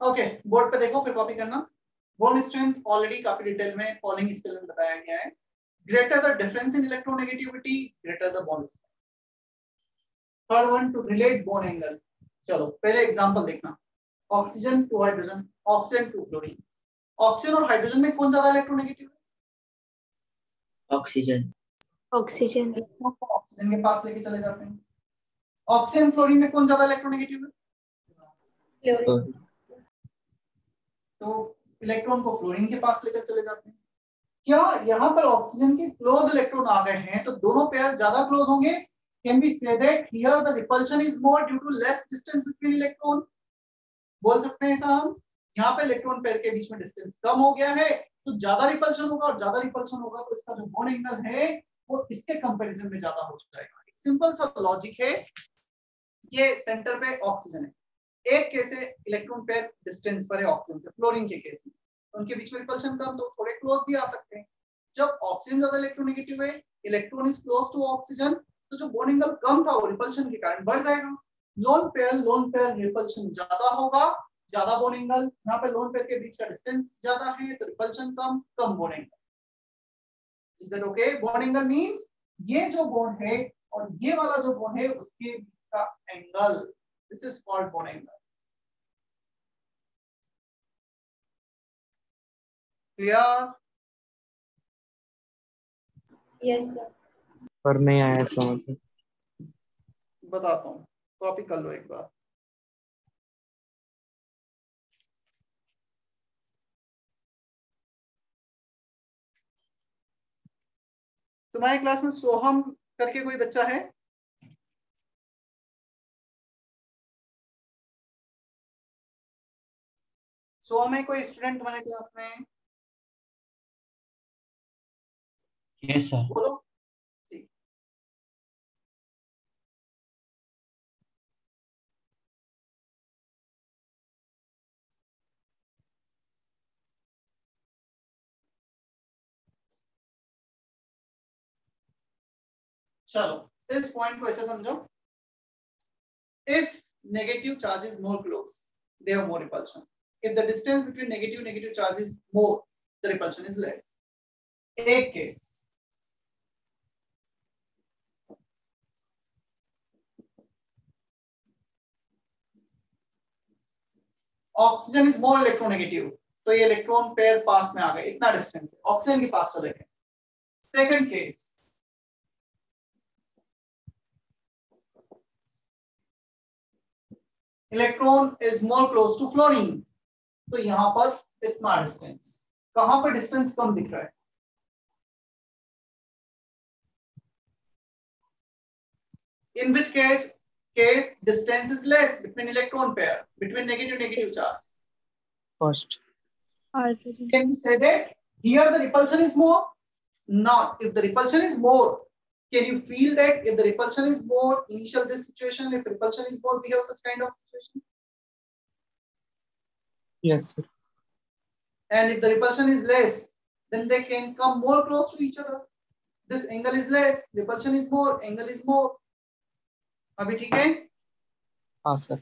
Okay, board पे देखो फिर कॉपी करना। बॉन्ड स्ट्रेंथ ऑलरेडी काफी डिटेल में फॉलोइंग स्केल में बताया गया है। Greater the difference in electronegativity greater the bond strength. Third one, to relate bond angle. चलो पहले एग्जांपल देखना। Oxygen to hydrogen, oxygen to chlorine. Oxygen और हाइड्रोजन में कौन ज्यादा इलेक्ट्रोनेगेटिव है?
ऑक्सीजन।
ऑक्सीजन।
ऑक्सीजन के पास लेके चले जाते हैं। ऑक्सीजन क्लोरीन में कौन ज्यादा इलेक्ट्रोनेगेटिव है?
क्लोरीन।
तो इलेक्ट्रॉन को क्लोरीन के पास लेकर चले जाते हैं। क्या यहाँ पर ऑक्सीजन के क्लोज इलेक्ट्रॉन आ गए हैं तो दोनों पेयर ज्यादा क्लोज होंगे? Can we say that here the repulsion is more due to less distance between electron? बोल सकते हैं ऐसा हम। यहाँ पे इलेक्ट्रॉन पेयर के बीच में डिस्टेंस कम हो गया है तो ज्यादा रिपल्शन होगा, और ज्यादा रिपल्शन होगा तो इसका जो बॉन्ड एंगल है वो इसके कंपैरिजन में ज्यादा हो जाएगा। एक सिंपल सा लॉजिक है। ये सेंटर पे ऑक्सीजन है, एक केस है इलेक्ट्रॉन पेयर डिस्टेंस पर है ऑक्सीजन से, फ्लोरीन के केस में उनके बीच में रिपल्शन कम तो थोड़े क्लोज भी आ सकते हैं। जब ऑक्सीजन ज्यादा इलेक्ट्रोनेगेटिव है, electron is close to oxygen, तो जो बॉन्ड एंगल कम था वो रिपल्शन के कारण बढ़ जाएगा। लोन पेयर रिपल्शन ज्यादा होगा, ज्यादा बॉन्ड एंगल। यहाँ पे लोन पेयर के बीच का डिस्टेंस ज्यादा है तो रिपल्शन कम, कम bond angle. Is that okay? Bond angle means ये जो बॉन्ड है और ये वाला जो बॉन्ड है उसके बीच का angle, this is called bond angle. Clear?
Yes sir.
पर नहीं आया समझ।
बताता हूँ, कॉपी कर लो एक बार। तुम्हारी क्लास में सोहम करके कोई बच्चा है? सोहम है कोई स्टूडेंट तुम्हारे क्लास में?
Yes sir.
बोलो। चलो इस पॉइंट को ऐसे समझो। If negative charge is more close, they have more repulsion. If the distance between negative charge is more, the repulsion is less. एक case, oxygen is more electronegative, तो ये इलेक्ट्रॉन पेयर पास में आ गए, इतना डिस्टेंस है, ऑक्सीजन के पास चले गए। Second case, electron is more close to fluorine, तो यहां पर इतना डिस्टेंस, कहां पर डिस्टेंस कम दिख रहा है? In which case distance is less between electron pair, between negative charge.
First.
Can we say that here the repulsion is more? Now, if the repulsion is more, can you feel that if the repulsion is more, initial this situation, if repulsion is more, we have such kind of situation?
Yes, sir.
And if the repulsion is less, then they can come more close to each other. This angle is less, repulsion is more, angle is more. अभी ठीक है?
हाँ सर।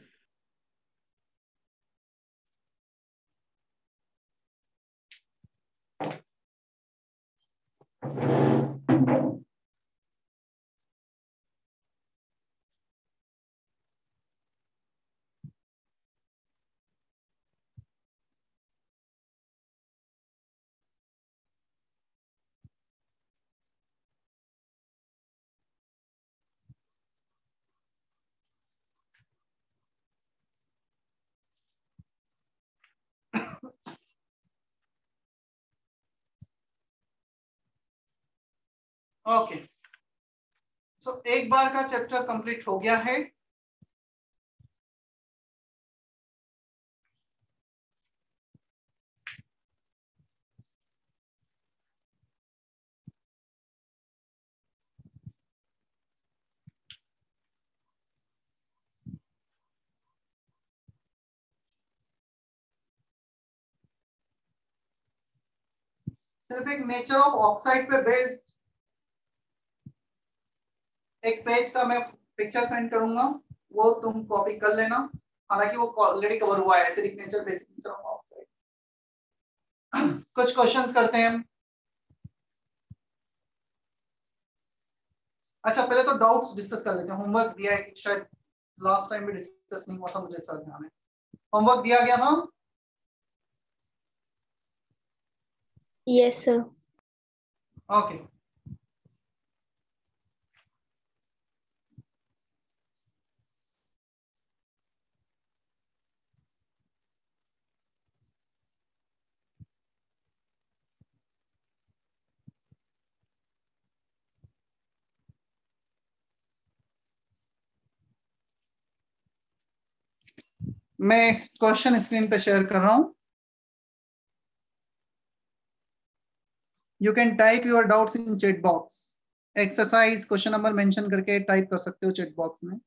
ओके, सो एक बार का चैप्टर कंप्लीट हो गया है। सिर्फ एक नेचर ऑफ ऑक्साइड पे बेस्ड एक पेज का मैं पिक्चर सेंड करूंगा, वो तुम कॉपी कर लेना। हालांकि वो ऑलरेडी कवर हुआ है, acidic nature, basic nature of oxide. कुछ क्वेश्चंस करते हैं हम। अच्छा पहले तो डाउट्स डिस्कस कर लेते हैं। होमवर्क दिया है, शायद लास्ट टाइम भी डिस्कस नहीं हुआ था, मुझे ऐसा ध्यान है। होमवर्क दिया गया था?
Yes sir.
ओके। मैं क्वेश्चन स्क्रीन पे शेयर कर रहा हूं। You can type your doubts in chat box. Exercise question number mention करके टाइप कर सकते हो चैट बॉक्स में।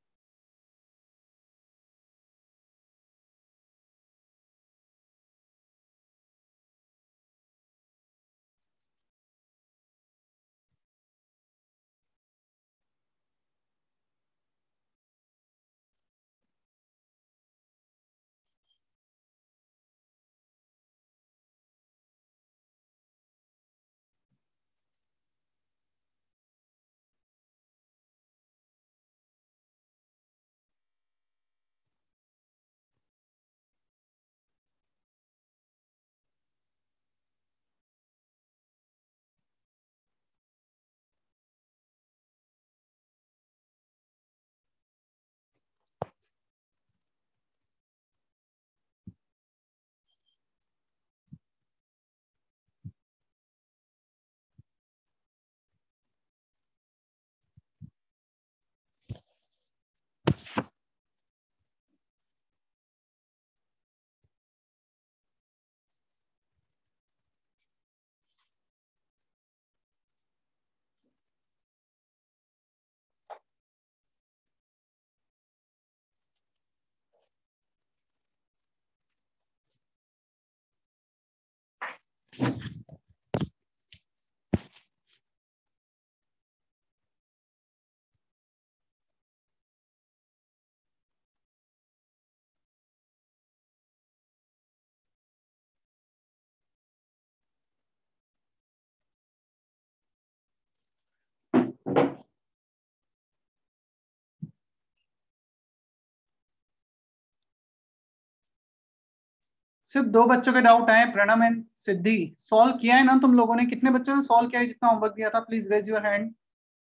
सिर्फ 2 बच्चों के डाउट आए, प्रणम एंड सिद्धि। सॉल्व किया है ना तुम लोगों ने? कितने बच्चों ने सॉल्व किया है जितना होमवर्क दिया था? Please raise your hand.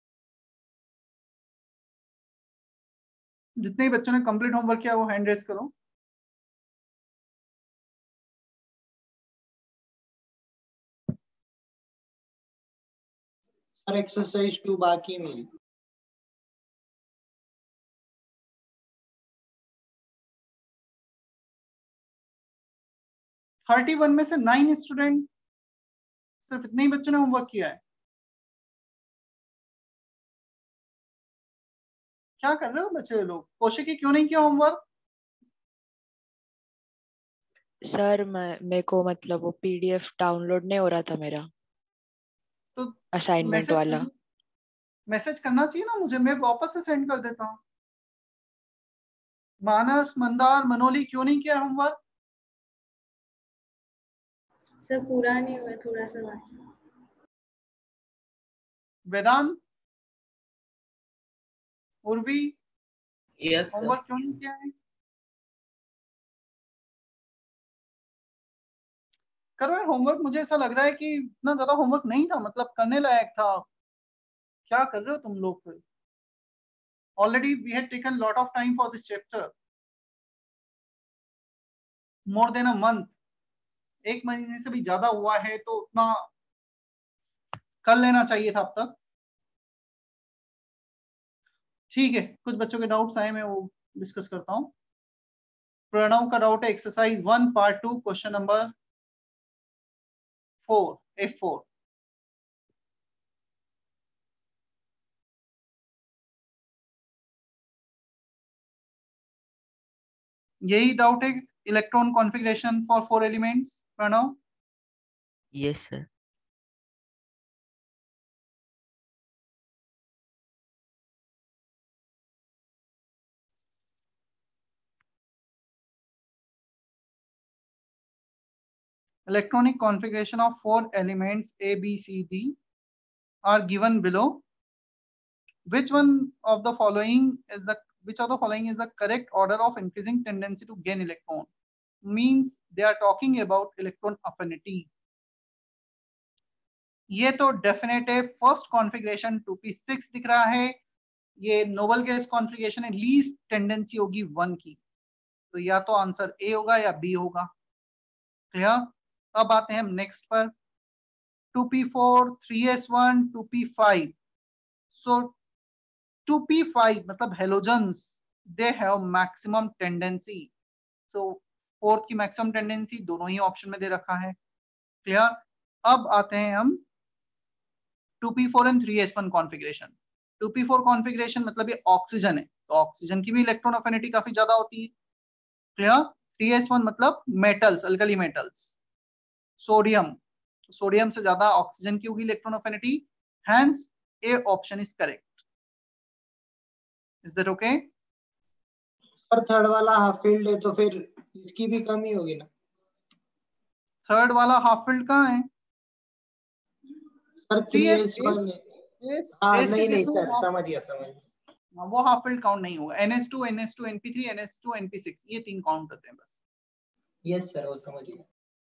जितने ही बच्चों ने कंप्लीट होमवर्क किया वो हैंड रेज करो।
और एक्सरसाइज 2 बाकी मेरी।
थर्टी वन में से 9 स्टूडेंट, सिर्फ इतने ही बच्चों ने होमवर्क किया है। क्या कर रहे हो बच्चे लोग? कौशिकी क्यों नहीं किया होमवर्क?
सर मेरे को मतलब वो पीडीएफ डाउनलोड नहीं हो रहा था मेरा,
तो
असाइनमेंट वाला।
मैसेज करना चाहिए ना मुझे, मैं वापस से सेंड कर देता हूँ। मानस, मंदार, मनोली क्यों नहीं किया होमवर्क?
सर पूरा नहीं हुआ, थोड़ा सा बाकी।
Vedant, Urvi,
Yes, sir.
Homework क्यों नहीं किया है? करो यार होमवर्क। मुझे ऐसा लग रहा है कि इतना ज्यादा होमवर्क नहीं था, मतलब करने लायक था। क्या कर रहे हो तुम लोग? फिर already we had taken lot of time for this chapter, more than a month. 1 महीने से भी ज्यादा हुआ है, तो उतना कर लेना चाहिए था अब तक। ठीक है, कुछ बच्चों के डाउट्स आए, मैं वो डिस्कस करता हूँ। प्रणव का डाउट है exercise 1 part 2 question number 4, F4। यही डाउट है, electron configuration for 4 elements, Pranav?
Yes sir.
Electronic configuration of 4 elements A, B, C, D are given below. Which one of the following is the correct order of increasing tendency to gain electron? Means they are talking about electron affinity. ये तो डेफिनेटिव फर्स्ट कॉन्फ़िगरेशन 2p6 दिख रहा है, ये नोबल गैस कॉन्फ़िगरेशन है, लीस्ट टेंडेंसी होगी 1 की, तो या तो आंसर ए होगा या बी होगा। क्लियर? अब आते हैं हम नेक्स्ट पर, 2p4, 3s1, 2p5। So 2p5 मतलब halogens, they have maximum tendency. So fourth की मैक्सिमम टेंडेंसी दोनों ही ऑप्शन में दे रखा है। क्लियर? अब आते हैं हम 2p4 and 3s1 configuration. 2p4 configuration मतलब ये ऑक्सीजन है, तो ऑक्सीजन की भी इलेक्ट्रॉन अफिनिटी काफी ज्यादा होती है। क्लियर? 3s1 मतलब metals, alkali metals, sodium, sodium से ज्यादा ऑक्सीजन की होगी electron affinity, hence A option is correct. Is that okay?
और थर्ड वाला हाफ फील्ड है तो फिर इसकी भी कमी होगी ना?
थर्ड वाला हाफ फील्ड कहाँ है?
पर 3s1 नहीं सर, समझ गया।
वो हाफ फील्ड काउंट नहीं होगा। NS2, NS2, NP3, NS2, NP6 ये 3 काउंट होते हैं बस।
यस सर, वो समझ गया।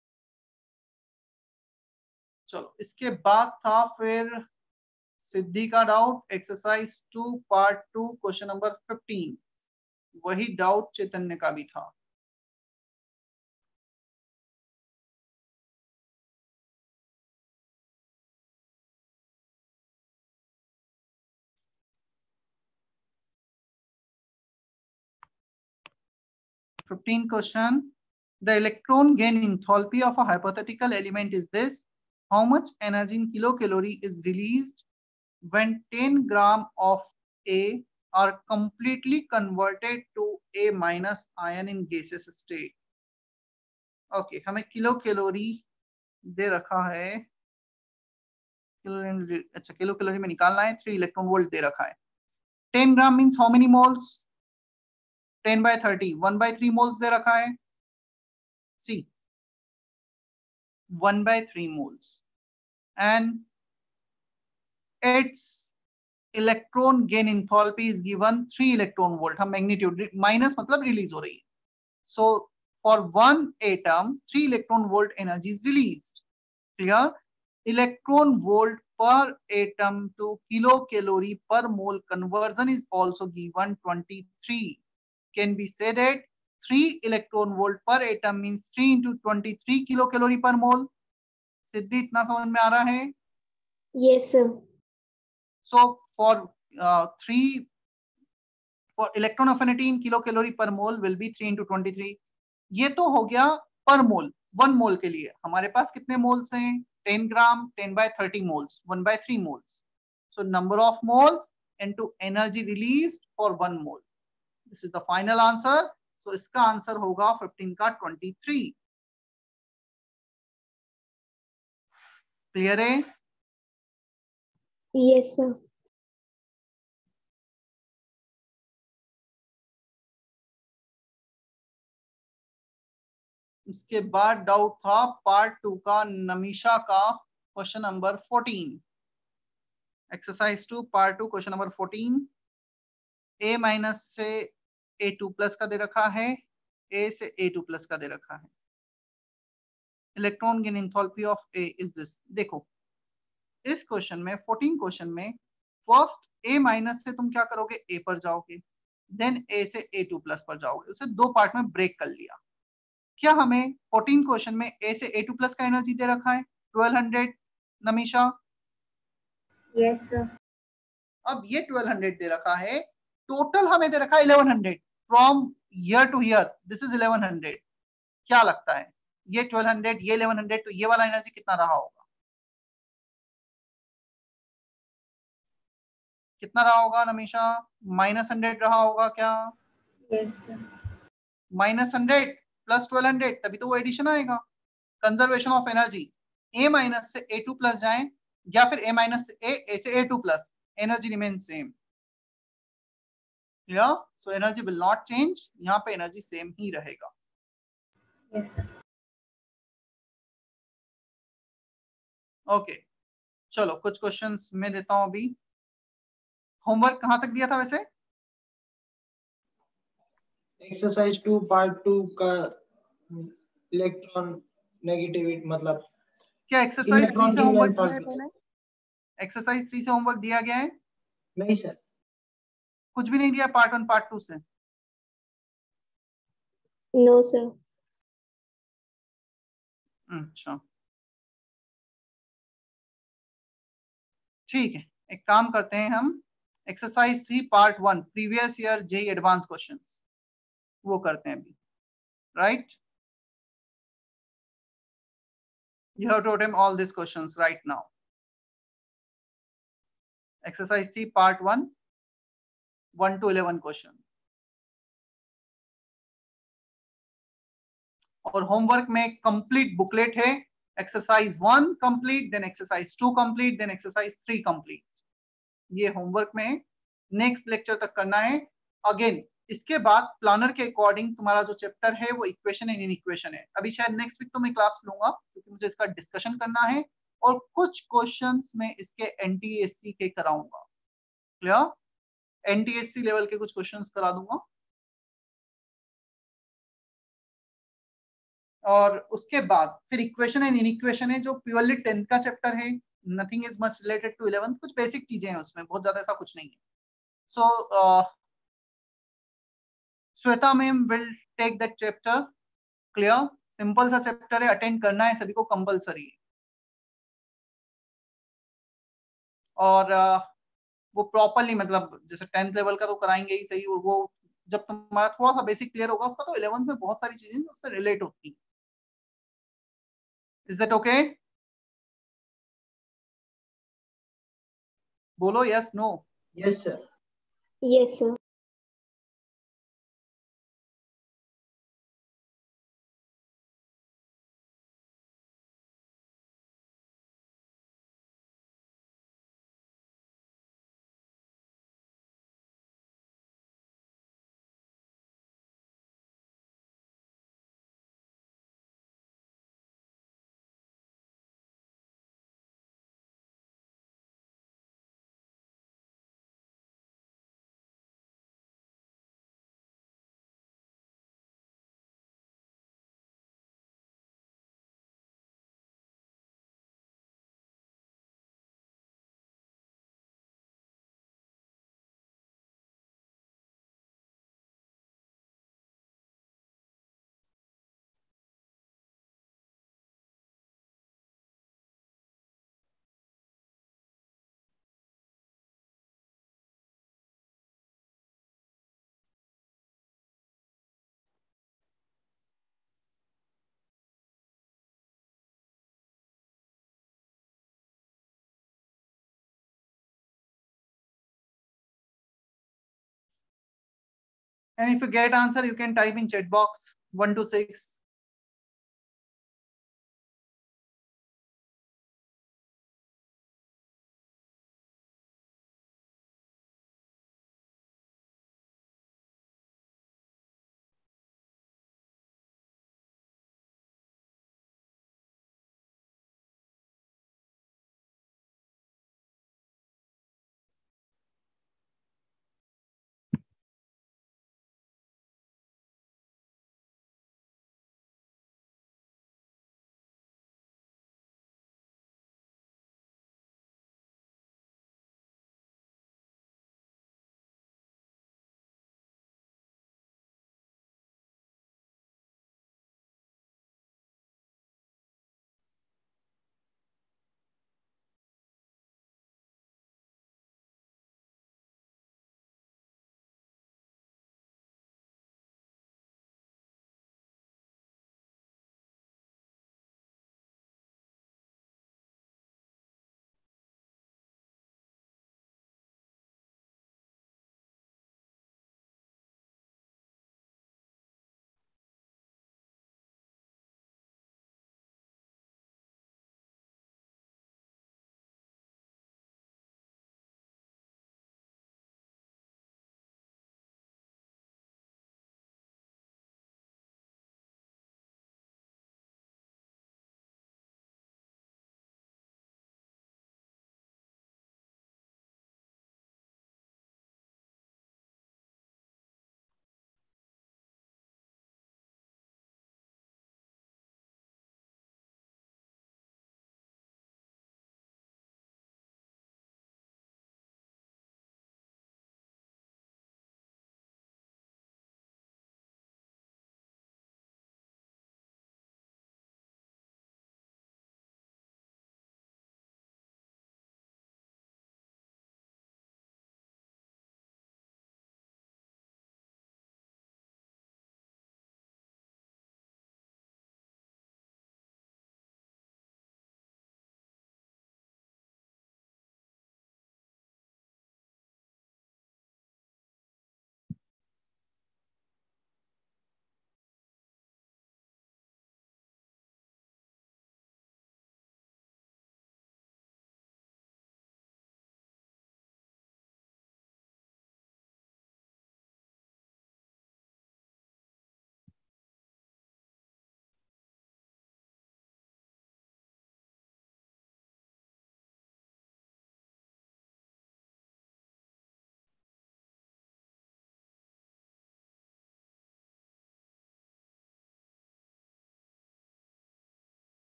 चलो, इसके बाद था फिर सिद्धि का doubt, exercise 2 part 2 question number 15। वही डाउट चैतन्य का भी था। question, the electron gain enthalpy of a hypothetical element is this: how much energy in kilocalorie is released when 10 gram of A are completely converted to A minus ion in gaseous state? Okay, हमें किलो कैलोरी दे रखा है, अच्छा किलो कैलोरी में निकालना है, 3 इलेक्ट्रॉन वोल्ट दे रखा है। 10 gram means how many moles? 10/30, 1/3 moles दे रखा है। See 1/3 moles and its electron gain enthalpy is given 3 electron volt। हम मैग्नीट्यूड माइनस मतलब रिलीज हो रही है। So for 1 atom 3 electron volt energy is released। Clear? Electron volt per atom to kilocalorie per mole conversion is also given 23। Can we say that 3 electron volt per atom means 3 into 23 kilocalorie per mole? सिद्धि इतना समझ में आ रहा है?
Yes sir।
So for 3 for electron affinity in kilocalorie per mole will be 3 into 23। ये तो हो गया पर मोल, 1 मोल के लिए। हमारे पास कितने मोल्स हैं? 10 gram, 10/30 moles, 1/3 moles। So number of moles into energy released for 1 mole। This is the final answer। So इसका आंसर होगा 15 का 23। क्लियर है?
Yes sir।
इसके बाद डाउट था पार्ट 2 का, नमीशा का, question number 14। Exercise 2 part 2 question number 14। A minus से A2 प्लस का दे रखा है, A से A2 प्लस का दे रखा है। Electron gain enthalpy of A is this. देखो इस क्वेश्चन में 14 क्वेश्चन में फर्स्ट A माइनस से तुम क्या करोगे? A पर जाओगे, देन A से A2 प्लस पर जाओगे। उसे 2 पार्ट में ब्रेक कर लिया। क्या हमें 14 क्वेश्चन में A से A2 प्लस का एनर्जी दे रखा है 1200 नमीशा?
Yes sir.
अब ये 1200 दे रखा है, टोटल हमें दे रखा है 1100 from year to year. This is 1100। क्या लगता है ये 1200 ये 1100, तो ये वाला एनर्जी कितना रहा होगा? कितना रहा होगा नमीशा? -100 रहा होगा क्या?
Yes sir.
-100 प्लस 1200, तभी तो वो एडिशन आएगा। Conservation of energy, A minus से A2 प्लस जाए या फिर A माइनस से A से A2 plus, energy remain same. Clear? So energy will not change, यहाँ पे एनर्जी सेम ही रहेगा।
Yes sir.
ओके चलो कुछ क्वेश्चंस मैं देता हूं अभी। होमवर्क कहां तक दिया था वैसे?
एक्सरसाइज 2 पार्ट 2 का इलेक्ट्रॉन नेगेटिविटी मतलब
क्या एक्सरसाइज 3
इलेक्ट्रॉन
से
की
होमवर्क
वेल्थ
दिया है मैंने? एक्सरसाइज 3 से होमवर्क दिया गया है?
नहीं सर,
कुछ भी नहीं दिया पार्ट 1 पार्ट 2 से?
No sir.
अच्छा ठीक है, एक काम करते हैं हम, exercise 3 part 1 previous year JEE advance questions वो करते हैं अभी, right? You have to attempt all these questions right now. Exercise 3 part 1 1 to 11 question. और होमवर्क में कंप्लीट बुकलेट है। Exercise 1 complete, then exercise 2 complete, then exercise 3 complete. ये होमवर्क में नेक्स्ट लेक्चर तक करना है। अगेन इसके बाद प्लानर के अकॉर्डिंग तुम्हारा जो चैप्टर है वो इक्वेशन एंड इनइक्वेशन है। अभी शायद नेक्स्ट वीक तो मैं क्लास लूंगा क्योंकि मुझे इसका डिस्कशन करना है और कुछ क्वेश्चंस में इसके एनटीएससी के कराऊंगा। क्लियर? एनटीएससी लेवल के कुछ क्वेश्चंस करा दूंगा। और उसके बाद फिर इक्वेशन एंड इनइक्वेशन है जो प्योरली 10th का चैप्टर है। Nothing is much related to 11th, कुछ बेसिक चीजें हैं उसमें, बहुत ज्यादा ऐसा कुछ नहीं है। So Shweta ma'am will take that chapter. Clear? Simple सा चैप्टर है, अटेंड करना है सभी को, कंपलसरी है। और वो प्रॉपरली मतलब जैसे 10th लेवल का तो कराएंगे ही सही, और वो जब तुम्हारा थोड़ा सा बेसिक क्लियर होगा उसका तो 11th में बहुत सारी चीजें उससे रिलेट होती हैं। Is that okay? बोलो yes no.
Yes sir.
Yes sir.
And if you get answer, you can type in chat box 1 to 6.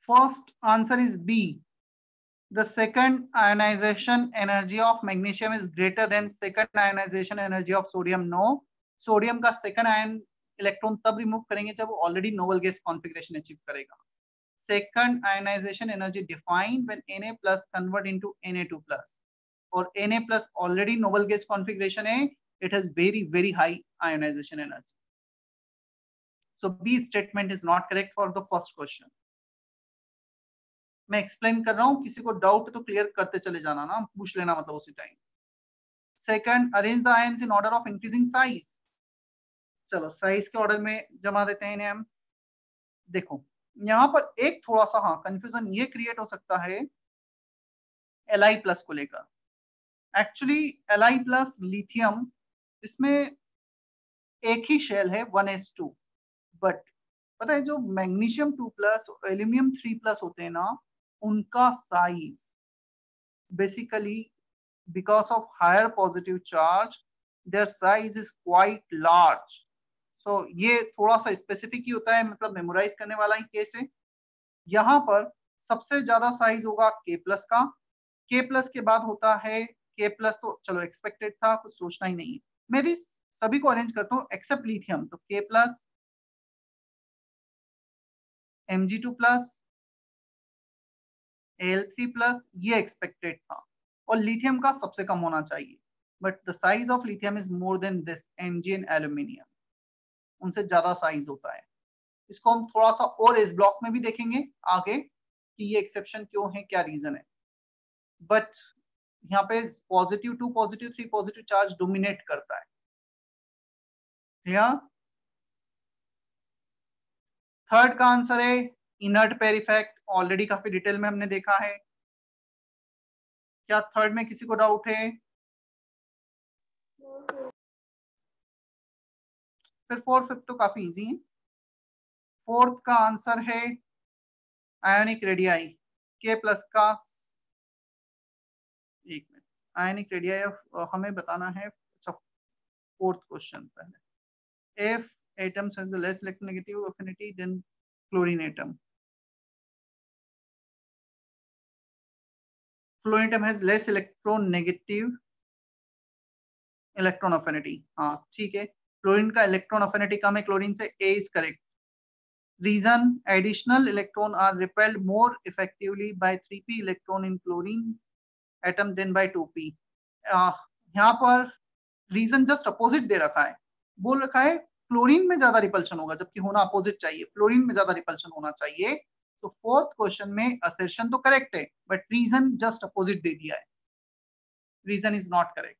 First answer is B. The second ionization energy of magnesium is greater than second ionization energy of sodium. No, sodium का सेकंड आयन इलेक्ट्रॉन तब रिमूव करेंगे जब वो already noble gas configuration achieve करेगा. Second ionization energy defined when Na plus convert into Na2 plus. और Na plus already noble gas configuration है, it has very high ionization energy. So B statement is not correct for the first question. मैं एक्सप्लेन कर रहा हूं, किसी को डाउट तो क्लियर करते चले जाना ना, पूछ लेना मतलब उसी time. Second, arrange the ions in order of increasing size. चलो साइज के ऑर्डर में जमा देते हैं इन्हें हम. देखो यहां पर एक थोड़ा सा कंफ्यूजन ये क्रिएट हो सकता है Li प्लस को लेकर. एक्चुअली Li प्लस लिथियम, इसमें एक ही शेल है 1s2, बट पता है जो मैग्नीशियम 2 प्लस एल्यूमिनियम 3 प्लस होते हैं ना, उनका size basically because of higher positive charge their size is quite large. So ये थोड़ा सा स्पेसिफिक ही होता है, मतलब मेमोराइज करने वाला ही केस है. यहाँ पर सबसे ज्यादा साइज होगा K प्लस का. K प्लस के बाद होता है K प्लस, तो चलो एक्सपेक्टेड था, कुछ सोचना ही नहीं है. मैं भी सभी को अरेंज करता हूँ एक्सेप्ट लिथियम. तो K plus, Mg2 plus, Al3 plus, ये एक्सपेक्टेड था. और लिथियम का सबसे कम होना चाहिए, but the size of lithium is more than this Mg and aluminium. उनसे ज्यादा साइज होता है. इसको हम थोड़ा सा और इस ब्लॉक में भी देखेंगे आगे कि ये एक्सेप्शन क्यों है, क्या रीजन है. बट यहाँ पे positive 2, positive 3, positive charge dominate करता है. क्लियर? थर्ड का आंसर है इनर्ट पेयर इफेक्ट. ऑलरेडी काफी डिटेल में हमने देखा है. क्या थर्ड में किसी को डाउट है? फिर फोर्थ फिफ्थ तो काफी इजी है. फोर्थ का आंसर है आयोनिक रेडियाई K प्लस का. एक मिनट, आयोनिक रेडियाई हमें बताना है. अच्छा, फोर्थ क्वेश्चन पहले. If atoms has a less electronegative affinity than fluorine atom. Fluorine atom has less electronegative electron affinity. हाँ ठीक है, फ्लोरीन का इलेक्ट्रॉन अफिनिटी कम है क्लोरीन से. A is correct. Reason, additional electron are repelled more effectively by 3p electron in chlorine atom than by 2p. यहाँ पर रीजन जस्ट अपोजिट दे रखा है. बोल रखा है क्लोरीन में ज्यादा रिपल्शन होगा, जबकि होना अपोजिट चाहिए, फ्लोरीन में ज्यादा रिपल्शन होना चाहिए. तो फोर्थ क्वेश्चन में असर्शन तो करेक्ट है, बट रीजन जस्ट अपोजिट दे दिया है. Reason is not correct.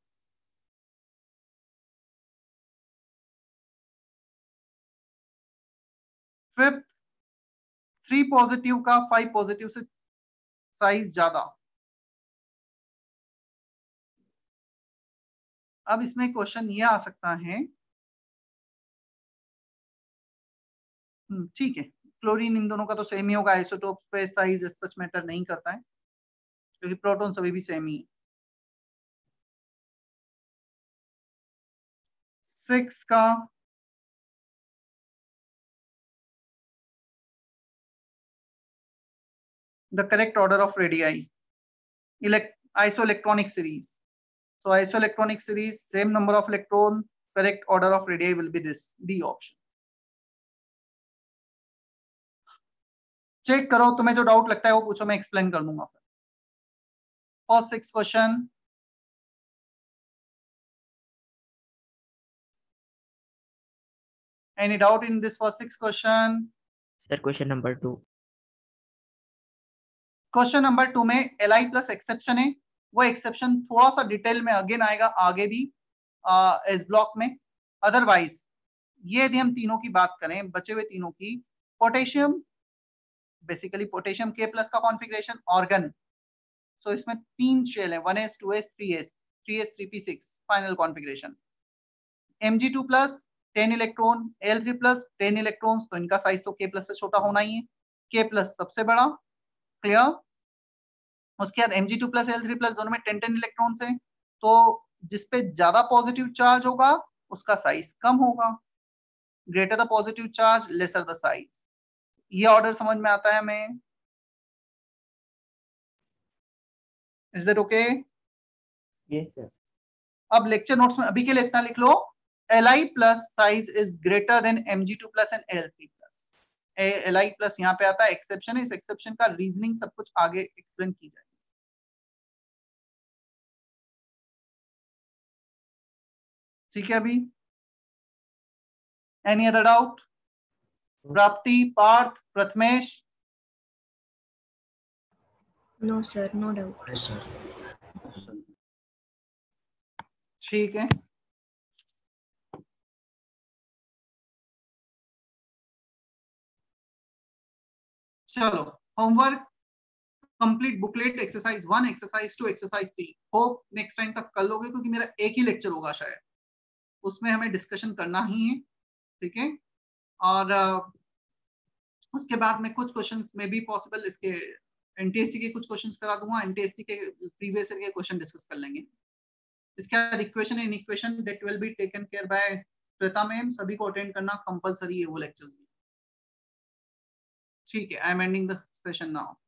Fifth, 3 positive का 5 पॉजिटिव से साइज ज्यादा. अब इसमें क्वेश्चन ये आ सकता है, ठीक है, क्लोरीन इन दोनों का तो सेम ही होगा. आइसोटोप पे साइज सच मैटर नहीं करता है, क्योंकि प्रोटॉन सभी भी सेम ही है. 6 का the correct order of radii, isoelectronic series. So isoelectronic series, same number of electron, correct order of radii will be this, D option. Check करो, तुम्हें जो डाउट लगता है वो पूछो, मैं एक्सप्लेन कर दूंगा. First 6 question. Any doubt in this first 6 question?
Sir, question number 2.
Question number 2 में Li प्लस एक्सेप्शन है. वो एक्सेप्शन थोड़ा सा डिटेल में अगेन आएगा आगे भी इस ब्लॉक में. अदरवाइज ये यदि हम तीनों की बात करें, बचे हुए तीनों की, potassium, basically potassium K plus का कॉन्फ़िगरेशन ऑर्गन. सो इसमें 3 शेल है, 1s 2s 3s 3s 3p6 final configuration. Mg2 plus 10 electron, Al3 plus 10 electrons, तो इनका साइज तो K प्लस से छोटा होना ही है. K प्लस सबसे बड़ा. क्लियर? उसके बाद Mg2 प्लस Al3 प्लस दोनों में 10 इलेक्ट्रॉन्स हैं, तो जिसपे ज्यादा पॉजिटिव चार्ज होगा उसका साइज कम होगा. Greater the positive charge lesser the size. ये ऑर्डर समझ में आता है हमें? Is that okay?
Yes sir.
अब लेक्चर नोट्स में अभी के लिए इतना लिख लो, Li plus size is greater than Mg2 plus and L3 plus. Li plus यहाँ पे आता है, एक्सेप्शन है, इस एक्सेप्शन का रीजनिंग सब कुछ आगे एक्सप्लेन की जाएगी। ठीक है अभी? Any other doubt? Prapti, Parth, Prathamesh?
No sir, no doubt.
ठीक है, चलो homework complete booklet exercise 1, exercise 2, exercise 3। Hope next time तक कर लोगे, क्योंकि मेरा एक ही लेक्चर होगा शायद, उसमें हमें डिस्कशन करना ही है। ठीक है, और उसके बाद में कुछ क्वेश्चंस में भी पॉसिबल इसके एनटीएससी के कुछ क्वेश्चंस करा दूंगा, एनटीएससी के प्रीवियस ईयर के क्वेश्चन डिस्कस कर लेंगे। इसके बाद equation and equation that will be taken care by Shweta ma'am, सभी को अटेंड करना कंपलसरी है वो लेक्चर्स भी। ठीक है, I am ending the session now.